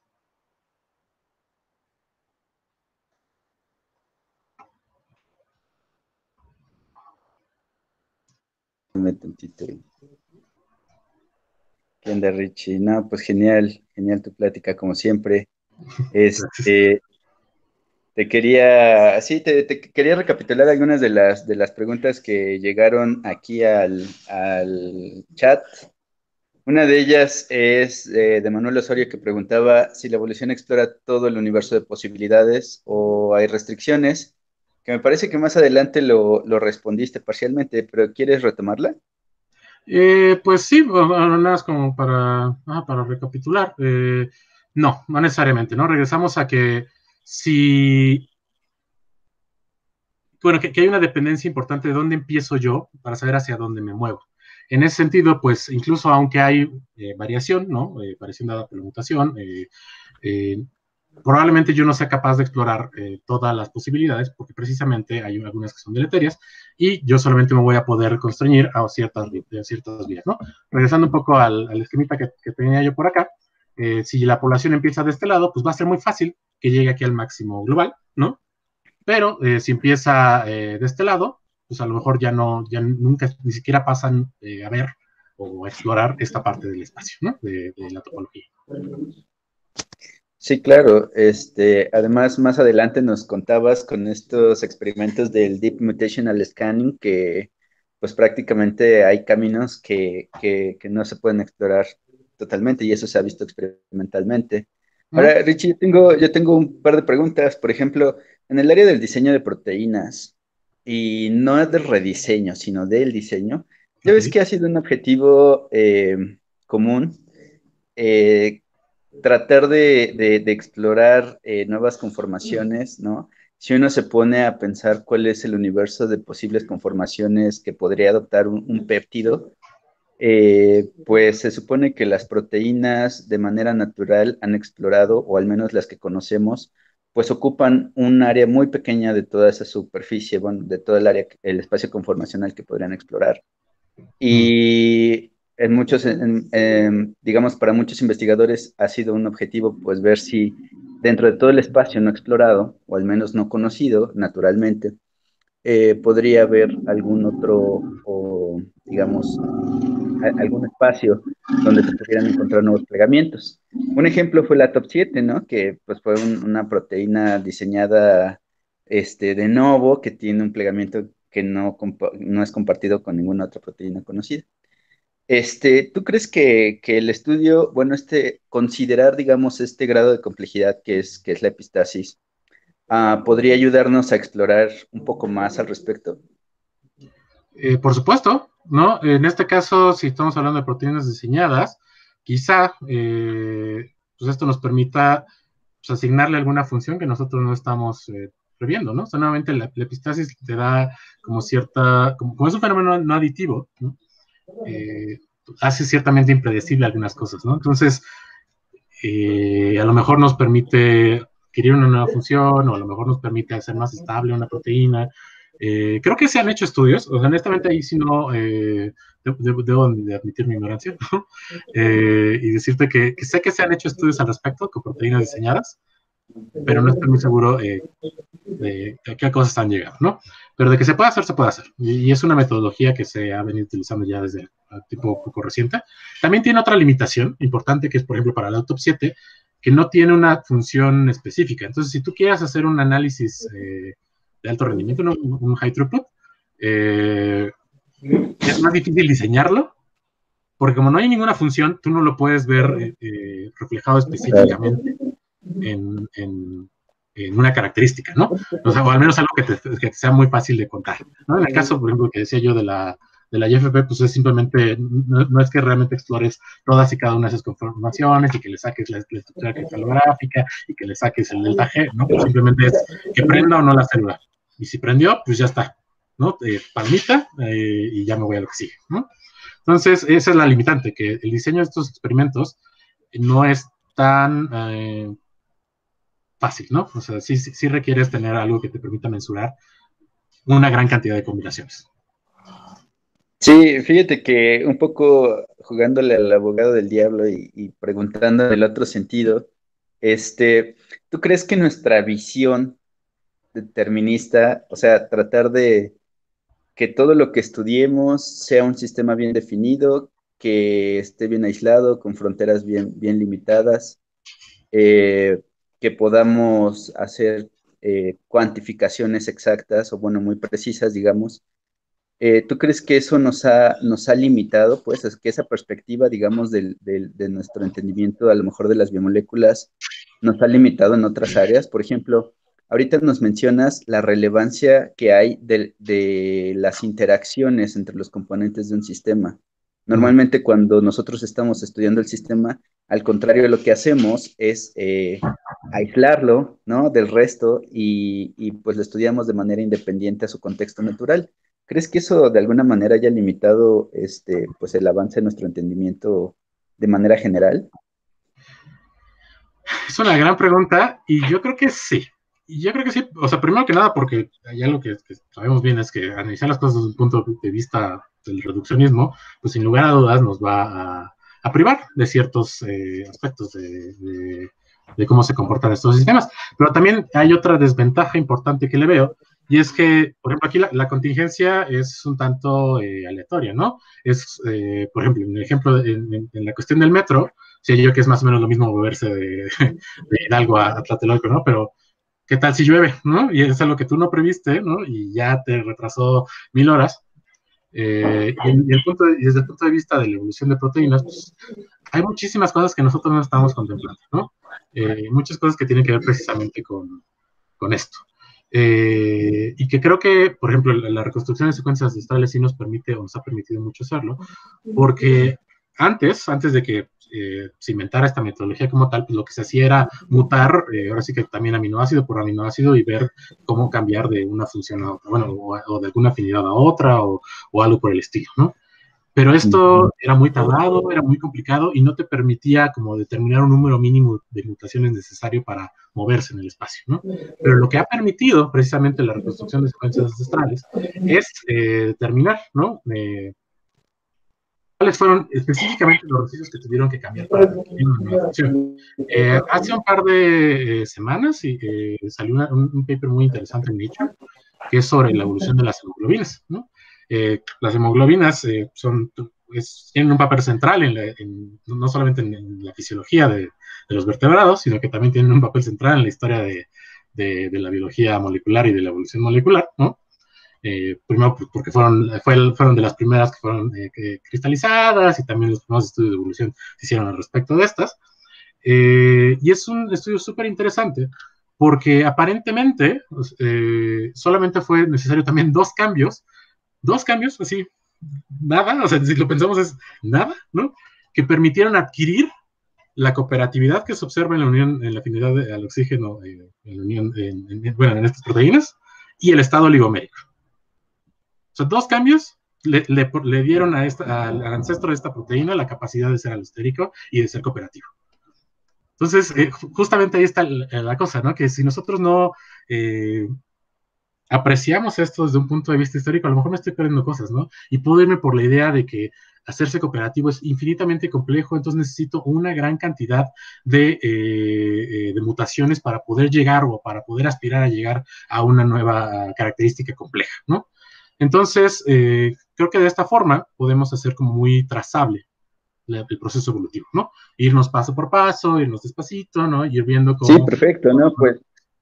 S2: ¿Qué onda, Richie? No, pues genial, genial tu plática, como siempre.
S1: Gracias.
S2: Este, te quería, sí, te, te quería recapitular algunas de las, de las preguntas que llegaron aquí al, al chat. Una de ellas es eh, de Manuel Osorio, que preguntaba si la evolución explora todo el universo de posibilidades o hay restricciones, que me parece que más adelante lo, lo respondiste parcialmente, pero ¿quieres retomarla?
S1: Eh, pues sí, nada más como para, ah, para recapitular. Eh, no, no necesariamente, ¿no? Regresamos a que si, bueno, que, que, hay una dependencia importante de dónde empiezo yo para saber hacia dónde me muevo. En ese sentido, pues incluso aunque hay eh, variación, ¿no? Eh, variación dada por la mutación, eh, eh, probablemente yo no sea capaz de explorar eh, todas las posibilidades, porque precisamente hay algunas que son deleterias, y yo solamente me voy a poder constreñir a ciertas, a ciertas vías, ¿no? Regresando un poco al, al esquemita que, que, tenía yo por acá, eh, si la población empieza de este lado, pues va a ser muy fácil que llegue aquí al máximo global, ¿no? Pero eh, si empieza eh, de este lado, pues a lo mejor ya no, ya nunca, ni siquiera pasan eh, a ver o a explorar esta parte del espacio, ¿no? De, de la topología.
S2: Sí, claro. Este, además, más adelante nos contabas con estos experimentos del Deep Mutational Scanning que, pues prácticamente hay caminos que, que, que no se pueden explorar totalmente y eso se ha visto experimentalmente.
S1: ¿Mm?
S2: Ahora, Richie, yo tengo, yo tengo un par de preguntas. Por ejemplo, en el área del diseño de proteínas, y no del rediseño, sino del diseño, ya ves
S1: Okay.
S2: que ha sido un objetivo eh, común. eh, Tratar de, de- de explorar eh, nuevas conformaciones, ¿no? Si uno se pone a pensar cuál es el universo de posibles conformaciones que podría adoptar un, un péptido, eh, pues se supone que las proteínas de manera natural han explorado, o al menos las que conocemos, pues ocupan un área muy pequeña de toda esa superficie, bueno, de todo el área, el espacio conformacional que podrían explorar.
S1: Mm.
S2: Y en muchos, en- en- digamos, para muchos investigadores ha sido un objetivo, pues, ver si dentro de todo el espacio no explorado, o al menos no conocido naturalmente, eh, podría haber algún otro, o digamos, a- algún espacio donde se pudieran encontrar nuevos plegamientos. Un ejemplo fue la top siete, ¿no? Que pues fue un- una proteína diseñada este, de novo que tiene un plegamiento que no, compa- no es compartido con ninguna otra proteína conocida. Este, ¿tú crees que, que el estudio, bueno, este, considerar, digamos, este grado de complejidad que es, que es la epistasis, ah, podría ayudarnos a explorar un poco más al respecto?
S1: Eh, por supuesto, ¿no? En este caso, si estamos hablando de proteínas diseñadas, quizá eh, pues esto nos permita pues, asignarle alguna función que nosotros no estamos eh, previendo, ¿no? Solamente la, la epistasis te da como cierta, como, como es un fenómeno no aditivo, ¿no? Eh, hace ciertamente impredecible algunas cosas, ¿no? Entonces, eh, a lo mejor nos permite adquirir una nueva función o a lo mejor nos permite hacer más estable una proteína. Eh, creo que se han hecho estudios, o sea, honestamente ahí sí no, eh, debo, debo de admitir mi ignorancia, ¿no? eh, y decirte que, que, sé que se han hecho estudios al respecto con proteínas diseñadas, pero no estoy muy seguro eh, de a qué cosas han llegado, ¿no? Pero de que se puede hacer, se puede hacer. Y, y es una metodología que se ha venido utilizando ya desde el tipo poco reciente. También tiene otra limitación importante, que es, por ejemplo, para la Autop siete, que no tiene una función específica. Entonces, si tú quieres hacer un análisis eh, de alto rendimiento, ¿no? un, un high throughput, eh, es más difícil diseñarlo, porque como no hay ninguna función, tú no lo puedes ver eh, eh, reflejado específicamente en, en, en, una característica, ¿no? O sea, o al menos algo que te, que te sea muy fácil de contar, ¿no? En el caso, por ejemplo, que decía yo de la, de la I F P, pues es simplemente, no, no es que realmente explores todas y cada una de esas conformaciones y que le saques la, la estructura cristalográfica y que le saques el delta G, ¿no? Pues simplemente es que prenda o no la célula. Y si prendió, pues ya está, ¿no? Eh, palmita eh, y ya me voy a lo que sigue, ¿no? Entonces, esa es la limitante, que el diseño de estos experimentos no es tan eh, fácil, ¿no? O sea, sí, sí, sí requieres tener algo que te permita mensurar una gran cantidad de combinaciones.
S2: Sí, fíjate que un poco jugándole al abogado del diablo y, y preguntando en el otro sentido, este, ¿tú crees que nuestra visión determinista, o sea, tratar de que todo lo que estudiemos sea un sistema bien definido, que esté bien aislado, con fronteras bien, bien limitadas, eh, que podamos hacer eh, cuantificaciones exactas o, bueno, muy precisas, digamos? Eh, ¿tú crees que eso nos ha, nos ha limitado, pues, es que esa perspectiva, digamos, del, del- de nuestro entendimiento, a lo mejor de las biomoléculas, nos ha limitado en otras áreas? Por ejemplo, ahorita nos mencionas la relevancia que hay de, de las interacciones entre los componentes de un sistema.
S1: Mm.
S2: Normalmente cuando nosotros estamos estudiando el sistema, al contrario, lo que hacemos es eh, aislarlo, ¿no? Del resto y, y pues lo estudiamos de manera independiente a su contexto natural. ¿Crees que eso de alguna manera haya limitado este, pues el avance de nuestro entendimiento de manera general?
S1: Es una gran pregunta y yo creo que sí. Y yo creo que sí, o sea, primero que nada, porque ya lo que, que sabemos bien es que analizar las cosas desde un punto de vista del reduccionismo, pues sin lugar a dudas nos va a, a privar de ciertos eh, aspectos de, de, de cómo se comportan estos sistemas. Pero también hay otra desventaja importante que le veo, y es que, por ejemplo, aquí la, la contingencia es un tanto eh, aleatoria, ¿no? Es, eh, por ejemplo, en el ejemplo, en, en, en la cuestión del metro, sí, yo creo que es más o menos lo mismo moverse de, de Hidalgo a, a Tlatelolco, ¿no? Pero, ¿qué tal si llueve, no? Y es algo que tú no previste, ¿no? Y ya te retrasó mil horas. Eh, y, y, el punto de, y desde el punto de vista de la evolución de proteínas, pues, hay muchísimas cosas que nosotros no estamos contemplando, ¿no? Eh, muchas cosas que tienen que ver precisamente con, con esto. Eh, y que creo que, por ejemplo, la, la reconstrucción de secuencias ancestrales sí nos permite o nos ha permitido mucho hacerlo, porque antes, antes de que eh, se inventara esta metodología como tal, pues lo que se hacía era mutar, eh, ahora sí que también aminoácido por aminoácido y ver cómo cambiar de una función a otra, bueno, o, o de alguna afinidad a otra, o, o algo por el estilo, ¿no? Pero esto era muy tardado, era muy complicado y no te permitía como determinar un número mínimo de mutaciones necesario para moverse en el espacio, ¿no? Pero lo que ha permitido precisamente la reconstrucción de secuencias ancestrales es eh, determinar, ¿no? Eh, cuáles fueron específicamente los residuos que tuvieron que cambiar para adquirir una nueva función. Eh, hace un par de eh, semanas eh, salió una, un, un paper muy interesante en Nature, que es sobre la evolución de las hemoglobinas, ¿no? Eh, las hemoglobinas eh, son, es, tienen un papel central en la, en, no solamente en, en la fisiología de, de, los vertebrados, sino que también tienen un papel central en la historia de, de, de la biología molecular y de la evolución molecular, ¿no? Eh, primero porque fueron, fue, fueron de las primeras que fueron eh, que cristalizadas y también los primeros estudios de evolución se hicieron al respecto de estas. Eh, y es un estudio súper interesante porque aparentemente eh, solamente fue necesario también dos cambios, dos cambios, así, nada, o sea, si lo pensamos es nada, ¿no? Que permitieron adquirir la cooperatividad que se observa en la unión, en la afinidad de, al oxígeno, eh, en, la unión, en, en, bueno, en estas proteínas, y el estado oligomérico. O sea, dos cambios le, le, le dieron a esta, al, al ancestro de esta proteína la capacidad de ser alostérico y de ser cooperativo. Entonces, eh, justamente ahí está la, la, cosa, ¿no? Que si nosotros no eh, apreciamos esto desde un punto de vista histórico, a lo mejor me estoy perdiendo cosas, ¿no? Y puedo irme por la idea de que hacerse cooperativo es infinitamente complejo, entonces necesito una gran cantidad de, eh, de mutaciones para poder llegar o para poder aspirar a llegar a una nueva característica compleja, ¿no? Entonces, eh, creo que de esta forma podemos hacer como muy trazable la, el proceso evolutivo, ¿no? Irnos paso por paso, irnos despacito, ¿no? Ir viendo
S2: Sí,
S1: cómo...
S2: perfecto, ¿no? Pues,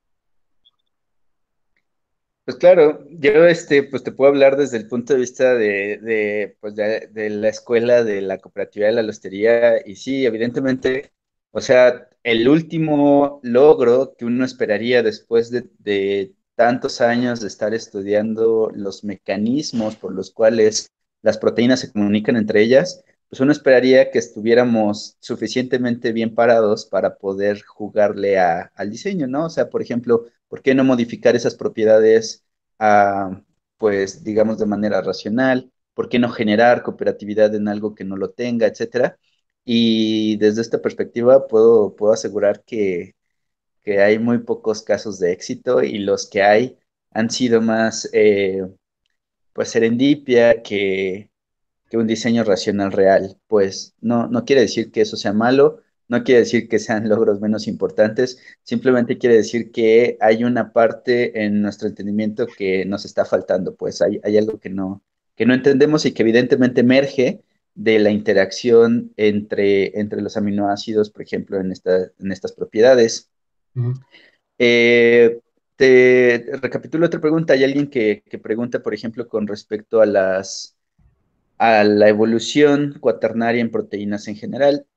S2: pues claro, yo este, pues te puedo hablar desde el punto de vista de, de, pues de, de la escuela de la cooperativa de la lostería, y sí, evidentemente, o sea, el último logro que uno esperaría después de, de tantos años de estar estudiando los mecanismos por los cuales las proteínas se comunican entre ellas, pues uno esperaría que estuviéramos suficientemente bien parados para poder jugarle a- al diseño, ¿no? O sea, por ejemplo, ¿por qué no modificar esas propiedades a, pues, digamos, de manera racional? ¿Por qué no generar cooperatividad en algo que no lo tenga, etcétera? Y desde esta perspectiva puedo, puedo asegurar que, que hay muy pocos casos de éxito, y los que hay han sido más, eh, pues, serendipia que que un diseño racional real. Pues no, no quiere decir que eso sea malo, no quiere decir que sean logros menos importantes, simplemente quiere decir que hay una parte en nuestro entendimiento que nos está faltando, pues hay, hay algo que no, que no entendemos, y que evidentemente emerge de la interacción entre, entre los aminoácidos, por ejemplo, en, esta, en estas propiedades.
S1: Ujú.
S2: Eh, te recapitulo otra pregunta. Hay alguien que, que pregunta, por ejemplo, con respecto a las a la evolución cuaternaria en proteínas en general.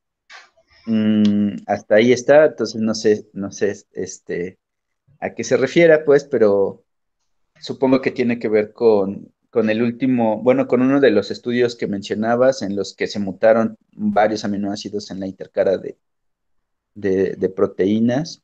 S2: Mm, hasta ahí está, entonces no sé, no sé este, a qué se refiera, pues, pero supongo que tiene que ver con, con el último, bueno, con uno de los estudios que mencionabas en los que se mutaron varios aminoácidos en la intercara de, de, de proteínas.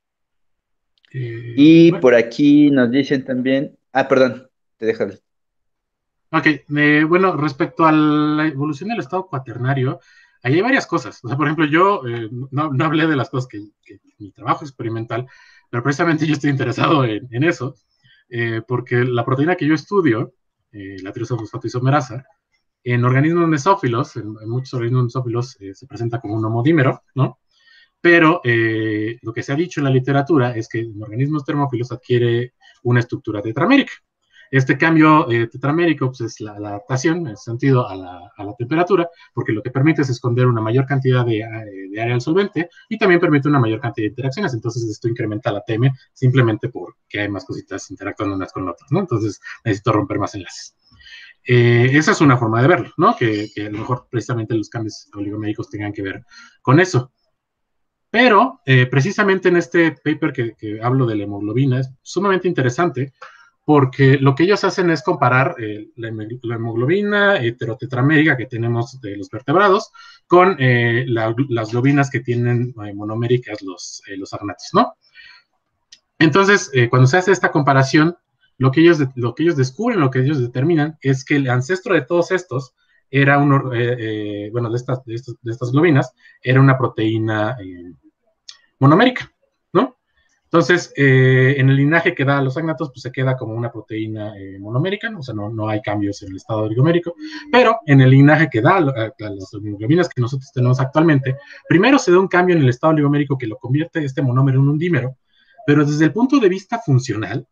S1: Eh,
S2: Y
S1: bueno,
S2: por aquí nos dicen también, ah, perdón, te dejo.
S1: ok, eh, bueno, respecto a la evolución del estado cuaternario, ahí hay varias cosas. O sea, por ejemplo, yo eh, no, no hablé de las cosas que, que mi trabajo experimental, pero precisamente yo estoy interesado en, en eso, eh, porque la proteína que yo estudio, eh, la tirosofosfato isomerasa, en organismos mesófilos, en, en muchos organismos mesófilos, eh, se presenta como un homodímero, ¿no? Pero eh, lo que se ha dicho en la literatura es que en organismos termófilos adquiere una estructura tetramérica. Este cambio eh, tetramérico pues, es la, la, adaptación en ese sentido a la, a la, temperatura, porque lo que permite es esconder una mayor cantidad de, de área al solvente, y también permite una mayor cantidad de interacciones. Entonces esto incrementa la T M simplemente porque hay más cositas interactuando unas con otras, ¿no? Entonces necesito romper más enlaces. Eh, esa es una forma de verlo, ¿no? Que, que a lo mejor precisamente los cambios oligomédicos tengan que ver con eso. Pero eh, precisamente en este paper que, que, hablo de la hemoglobina es sumamente interesante, porque lo que ellos hacen es comparar eh, la, la, hemoglobina heterotetramérica que tenemos de los vertebrados con eh, la, las globinas que tienen eh, monoméricas los, eh, los agnatos, ¿no? Entonces, eh, cuando se hace esta comparación, lo que, ellos, lo que ellos descubren, lo que ellos determinan, es que el ancestro de todos estos era uno, eh, eh, bueno, de estas, de, estas, de estas globinas, era una proteína eh, monomérica, ¿no? Entonces, eh, en el linaje que da a los agnatos, pues se queda como una proteína eh, monomérica, ¿no? O sea, no, no, hay cambios en el estado oligomérico, pero en el linaje que da a, a, a las hemoglobines que nosotros tenemos actualmente, primero se da un cambio en el estado oligomérico que lo convierte este monómero en un dímero, pero desde el punto de vista funcional,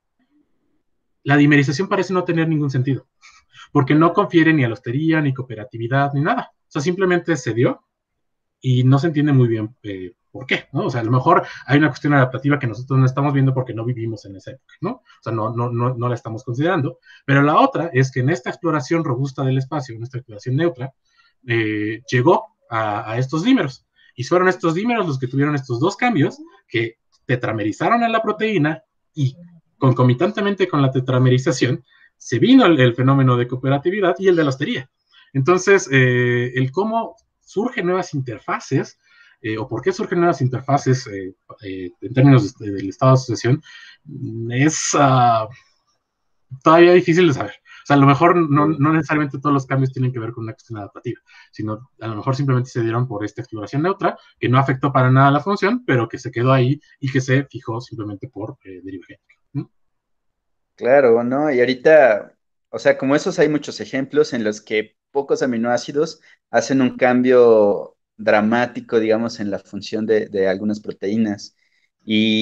S1: la dimerización parece no tener ningún sentido, porque no confiere ni alostería, ni cooperatividad, ni nada. O sea, simplemente se dio y no se entiende muy bien eh, por qué, ¿no? O sea, a lo mejor hay una cuestión adaptativa que nosotros no estamos viendo porque no vivimos en esa época, ¿no? O sea, no, no, no, no la estamos considerando. Pero la otra es que en esta exploración robusta del espacio, en esta exploración neutra, eh, llegó a, a estos dímeros. Y fueron estos dímeros los que tuvieron estos dos cambios que tetramerizaron a la proteína, y concomitantemente con la tetramerización se vino el, el fenómeno de cooperatividad y el de la hostería. Entonces, eh, el cómo surgen nuevas interfaces, eh, o por qué surgen nuevas interfaces eh, eh, en términos de, del estado de asociación, es uh, todavía difícil de saber. O sea, a lo mejor no, no, necesariamente todos los cambios tienen que ver con una cuestión adaptativa, sino a lo mejor simplemente se dieron por esta exploración neutra, que no afectó para nada la función, pero que se quedó ahí y que se fijó simplemente por eh, deriva genética. ¿Mm?
S2: Claro, ¿no? Y ahorita, o sea, como esos hay muchos ejemplos en los que pocos aminoácidos hacen un cambio dramático, digamos, en la función de, de algunas proteínas.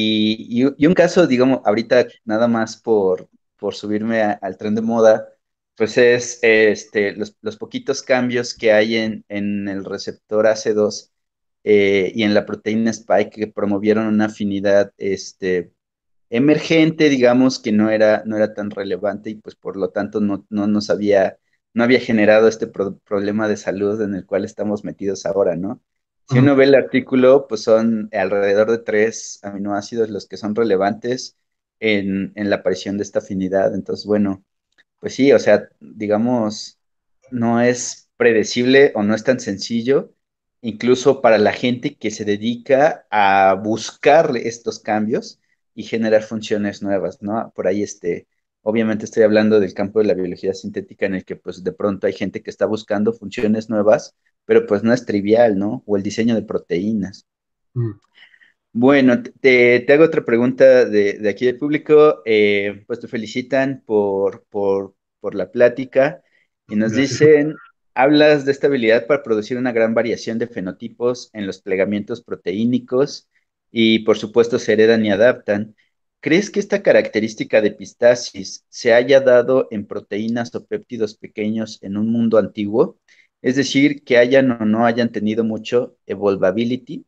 S2: Y, y- y un caso, digamos, ahorita nada más por, por subirme a- al tren de moda, Pues es este, los, los poquitos cambios que hay en, en el receptor A C dos eh, y en la proteína Spike que promovieron una afinidad este, emergente, digamos, que no era, no era tan relevante y pues por lo tanto no, no nos había, no había generado este pro- problema de salud en el cual estamos metidos ahora, ¿no? Si
S1: Ujú.
S2: uno ve el artículo, pues son alrededor de tres aminoácidos los que son relevantes en, en la aparición de esta afinidad. Entonces, bueno, pues sí, o sea, digamos, no es predecible o no es tan sencillo, incluso para la gente que se dedica a buscar estos cambios y generar funciones nuevas, ¿no? Por ahí, este, obviamente estoy hablando del campo de la biología sintética en el que pues de pronto hay gente que está buscando funciones nuevas, pero pues no es trivial, ¿no? O el diseño de proteínas.
S1: Mm.
S2: Bueno, te, te hago otra pregunta de, de aquí del público. Eh, pues te felicitan por, por, por la plática y nos
S1: Gracias.
S2: dicen, hablas de esta habilidad para producir una gran variación de fenotipos en los plegamientos proteínicos y por supuesto se heredan y adaptan. ¿Crees que esta característica de epistasis se haya dado en proteínas o péptidos pequeños en un mundo antiguo? Es decir, que hayan o no hayan tenido mucho evolvability.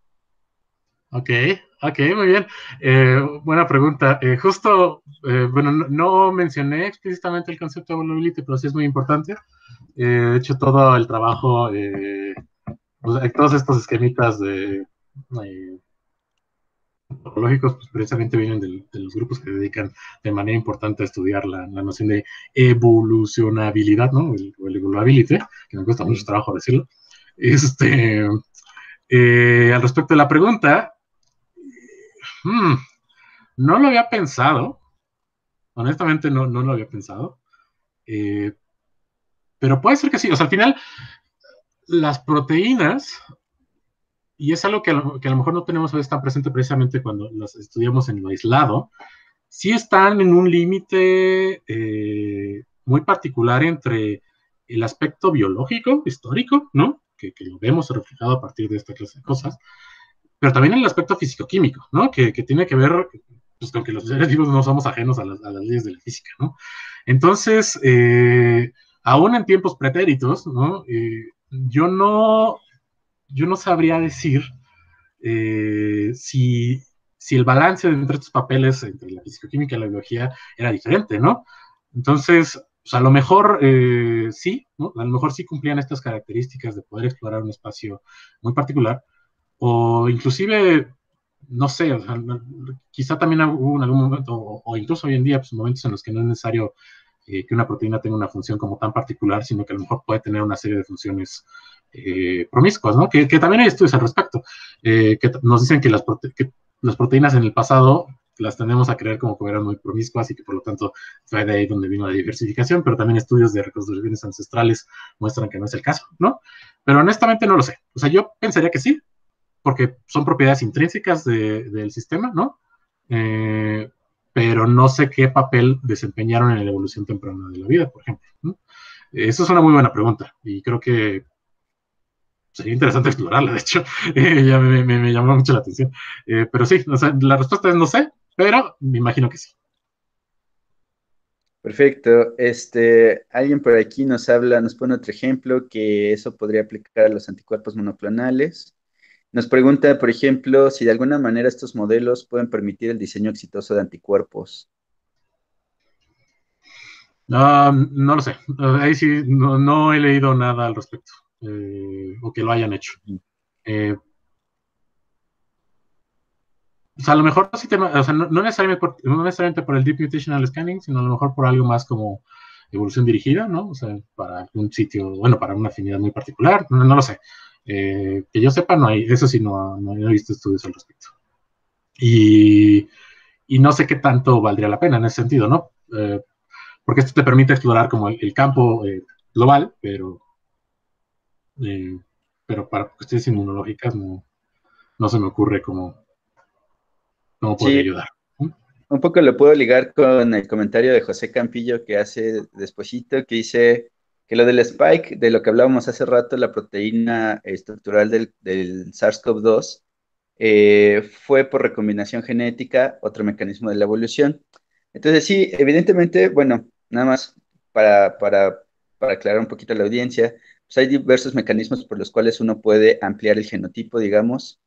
S1: Ok, ok, muy bien. Eh, buena pregunta. Eh, justo, eh, bueno, no, no mencioné explícitamente el concepto de vulnerability, pero sí es muy importante. Eh, de hecho, todo el trabajo, eh, pues, eh, todos estos esquemitas de, eh, topológicos, pues precisamente vienen del- de los grupos que dedican de manera importante a estudiar la, la noción de evolucionabilidad, ¿no? El, o el evoluability, que me cuesta mucho
S2: Sí.
S1: trabajo decirlo. Este, eh, al respecto de la pregunta, hmm, no lo había pensado, honestamente no, no lo había pensado, eh, pero puede ser que sí, o sea, al final las proteínas, y es algo que a, lo, que a lo mejor no tenemos a veces tan presente precisamente cuando las estudiamos en lo aislado, sí están en un límite eh, muy particular entre el aspecto biológico, histórico, ¿no? Que, que, lo vemos reflejado a partir de esta clase de cosas, pero también el aspecto físico-químico, ¿no? Que, que, tiene que ver pues, con que los seres vivos no somos ajenos a las, a las leyes de la física, ¿no? Entonces, eh, aún en tiempos pretéritos, ¿no? Eh, yo no, yo no sabría decir eh, si, si el balance entre estos papeles, entre la fisicoquímica y la biología, era diferente, ¿no? Entonces, pues a lo mejor eh, sí, ¿no? A lo mejor sí cumplían estas características de poder explorar un espacio muy particular, o inclusive, no sé, o sea, quizá también hubo en algún momento, o, o incluso hoy en día, pues momentos en los que no es necesario eh, que una proteína tenga una función como tan particular, sino que a lo mejor puede tener una serie de funciones eh, promiscuas, ¿no? Que, que, también hay estudios al respecto, eh, que nos dicen que las, prote que las, proteínas en el pasado las tenemos a creer como que eran muy promiscuas y que por lo tanto fue de ahí donde vino la diversificación, pero también estudios de reconstrucciones ancestrales muestran que no es el caso, ¿no? Pero honestamente no lo sé. O sea, yo pensaría que sí, porque son propiedades intrínsecas de, del sistema, ¿no? Eh, pero no sé qué papel desempeñaron en la evolución temprana de la vida, por ejemplo, ¿no? Eso es una muy buena pregunta y creo que sería interesante explorarla, de hecho, eh, ya me, me, me, llamó mucho la atención. Eh, pero sí, o sea, la respuesta es no sé, pero me imagino que sí.
S2: Perfecto. Este, alguien por aquí nos habla, nos pone otro ejemplo que eso podría aplicar a los anticuerpos monoclonales. Nos pregunta, por ejemplo, si de alguna manera estos modelos pueden permitir el diseño exitoso de anticuerpos.
S1: Uh, no lo sé, uh, ahí sí no, no, he leído nada al respecto, eh, o que lo hayan hecho. Eh, O sea, a lo mejor sí te, o sea, no, no, necesariamente por, no necesariamente por el Deep Mutational Scanning, sino a lo mejor por algo más como evolución dirigida, ¿no? O sea, para un sitio, bueno, para una afinidad muy particular, no, no lo sé. Eh, que yo sepa, no hay, eso sí, no, no, no he visto estudios al respecto. Y, y, no sé qué tanto valdría la pena en ese sentido, ¿no? Eh, porque esto te permite explorar como el, el campo eh, global, pero, eh, pero para cuestiones inmunológicas no, no se me ocurre cómo, cómo podría
S2: Sí,
S1: ayudar. ¿No?
S2: un poco lo puedo ligar con el comentario de José Campillo que hace despuesito, que dice que lo del spike, de lo que hablábamos hace rato, la proteína estructural del, del SARS-CoV dos, eh, fue por recombinación genética, otro mecanismo de la evolución. Entonces, sí, evidentemente, bueno, nada más para, para, para aclarar un poquito a la audiencia, pues hay diversos mecanismos por los cuales uno puede ampliar el genotipo, digamos,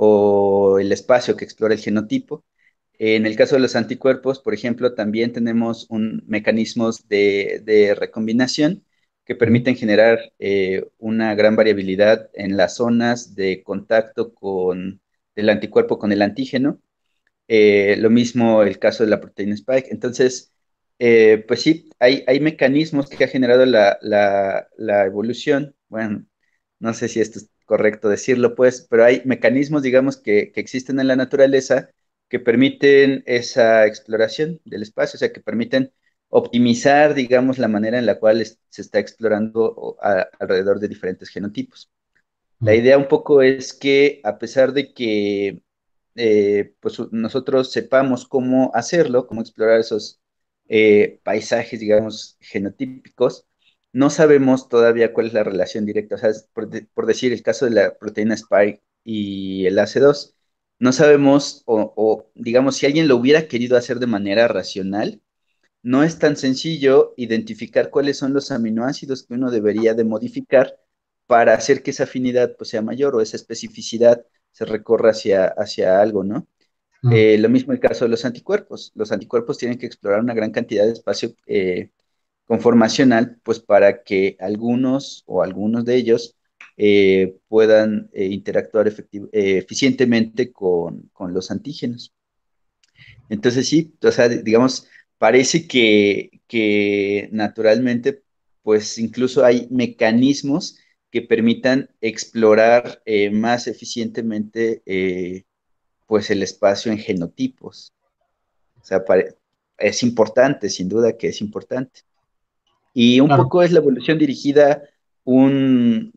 S2: o el espacio que explora el genotipo. En el caso de los anticuerpos, por ejemplo, también tenemos un, mecanismos de, de recombinación que
S1: Ujú.
S2: permiten generar eh, una gran variabilidad en las zonas de contacto con el anticuerpo con el antígeno. Eh, lo mismo el caso de la proteína Spike. Entonces, eh, pues sí, hay, hay mecanismos que ha generado la, la, la evolución. Bueno, no sé si esto es correcto decirlo, pues, pero hay mecanismos, digamos, que, que existen en la naturaleza que permiten esa exploración del espacio, o sea, que permiten optimizar, digamos, la manera en la cual es- se está explorando o, a- alrededor de diferentes genotipos. La
S1: Mm.
S2: idea un poco es que a pesar de que eh, pues nosotros sepamos cómo hacerlo, cómo explorar esos eh, paisajes, digamos, genotípicos, no sabemos todavía cuál es la relación directa. O sea, es por, de- por decir el caso de la proteína Spike y el A C dos, no sabemos, o, o digamos, si alguien lo hubiera querido hacer de manera racional, no es tan sencillo identificar cuáles son los aminoácidos que uno debería de modificar para hacer que esa afinidad pues, sea mayor o esa especificidad se recorra hacia, hacia algo, ¿no?
S1: Mm.
S2: Eh, lo mismo el caso de los anticuerpos. Los anticuerpos tienen que explorar una gran cantidad de espacio eh, conformacional, pues para que algunos o algunos de ellos eh, puedan eh, interactuar efecti- eh, eficientemente con, con los antígenos. Entonces sí, o sea, digamos, parece que, que naturalmente, pues incluso hay mecanismos que permitan explorar eh, más eficientemente eh, pues el espacio en genotipos. O sea, pare- es importante, sin duda que es importante. Y un
S1: Claro.
S2: poco es la evolución dirigida un,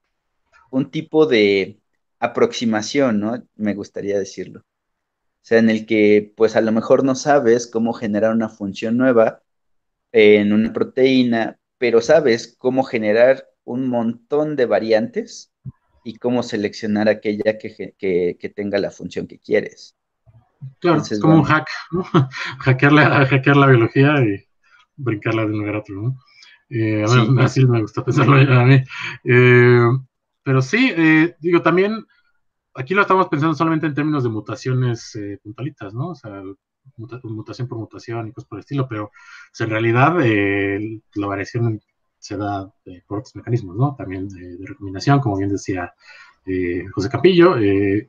S2: un tipo de aproximación, ¿no? Me gustaría decirlo. O sea, en el que pues a lo mejor no sabes cómo generar una función nueva en una proteína, pero sabes cómo generar un montón de variantes y cómo seleccionar aquella que, ge- que- que tenga la función que quieres.
S1: Claro, es
S2: Entonces,
S1: como un
S2: bueno,
S1: hack, ¿no? Hackear la, hackear la biología y brincarla de un lugar a otro, ¿no? Eh, a mí,
S2: sí,
S1: así me gusta pensarlo a mí. Eh, pero sí, eh, digo, también aquí lo estamos pensando solamente en términos de mutaciones eh, puntualitas, ¿no? O sea, muta- mutación por mutación y cosas por el estilo, pero pues, en realidad eh, la variación se da eh, por otros mecanismos, ¿no? También de, de recombinación, como bien decía eh, José Campillo. Eh,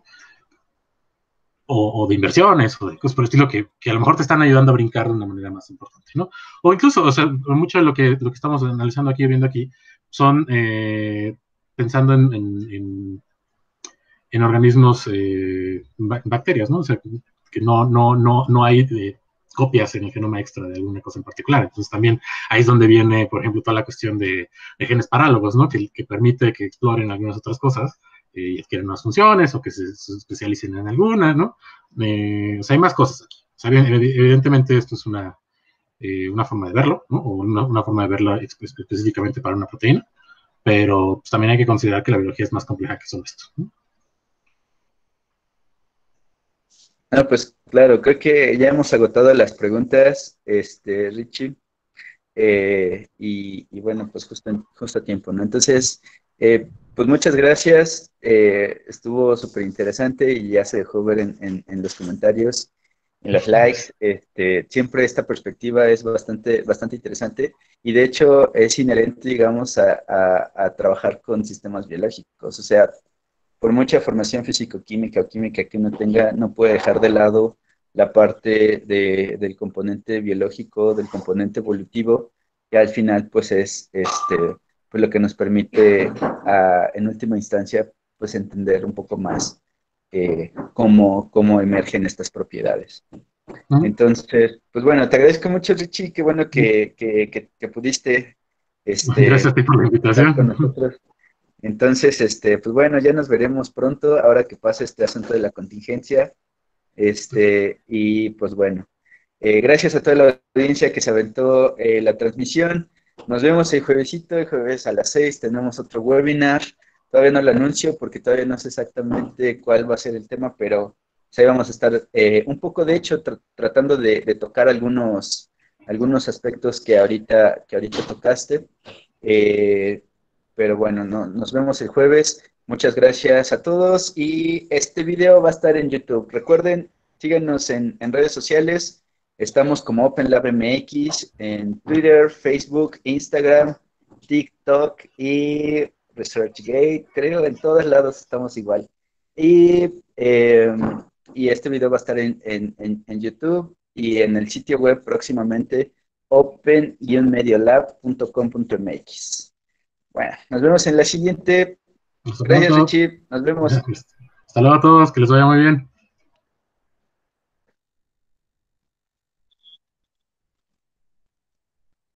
S1: o, o, de inversiones o de cosas por el estilo que, que, a lo mejor te están ayudando a brincar de una manera más importante, ¿no? O incluso, o sea, mucho de lo que, lo que estamos analizando aquí, viendo aquí, son eh, pensando en, en, en, en organismos, eh, bacterias, ¿no? O sea, que no, no, no, no hay eh, copias en el genoma extra de alguna cosa en particular. Entonces también ahí es donde viene, por ejemplo, toda la cuestión de, de genes parálogos, ¿no? Que, que permite que exploren algunas otras cosas eh, y adquieren más funciones o que se, se especialicen en alguna, ¿no? Eh, o sea, hay más cosas aquí. O sea, evidentemente esto es una, eh, una forma de verlo, ¿no? O una, una forma de verlo específicamente para una proteína, pero pues, también hay que considerar que la biología es más compleja que solo esto, ¿no?
S2: no, pues claro, creo que ya hemos agotado las preguntas, este, Richie. Eh, y, y bueno, pues justo, en- justo a tiempo, ¿no? Entonces, eh, pues muchas gracias, eh, estuvo súper interesante y ya se dejó ver en, en- en los comentarios, en los likes, este, siempre esta perspectiva es bastante, bastante interesante y de hecho es inherente, digamos, a, a- a trabajar con sistemas biológicos, o sea, por mucha formación físico-química o química que uno tenga, no puede dejar de lado la parte de- del componente biológico, del componente evolutivo, que al final pues es este, pues, lo que nos permite a- en última instancia pues entender un poco más eh, cómo, cómo emergen estas propiedades.
S1: ¿No?
S2: Entonces, pues bueno, te agradezco mucho, Richie, qué bueno que, que, que- que pudiste
S1: Gracias
S2: este,
S1: a ti por la
S2: estar con
S1: invitación.
S2: nosotros. Entonces, este, pues bueno, ya nos veremos pronto, ahora que pase este asunto de la contingencia. Este, y pues bueno, eh, gracias a toda la audiencia que se aventó eh, la transmisión. Nos vemos el juevesito, el jueves a las seis tenemos otro webinar. Todavía no lo anuncio porque todavía no sé exactamente cuál va a ser el tema, pero pues, ahí vamos a estar eh, un poco, de hecho, tr tratando de, de tocar algunos algunos aspectos que ahorita, que ahorita tocaste. Eh, pero bueno, no, nos vemos el jueves. Muchas gracias a todos y este video va a estar en YouTube. Recuerden, síganos en, en redes sociales. Estamos como OpenLab M X en Twitter, Facebook, Instagram, TikTok y ResearchGate. Creo en todos lados estamos igual. Y, eh, y este video va a estar en, en, en, en YouTube y en el sitio web próximamente open mediolab punto com punto m x. Bueno, nos vemos en la siguiente.
S1: Hasta
S2: Gracias,
S1: pronto.
S2: Richie. Nos vemos.
S1: Hasta luego a todos, que les vaya muy bien.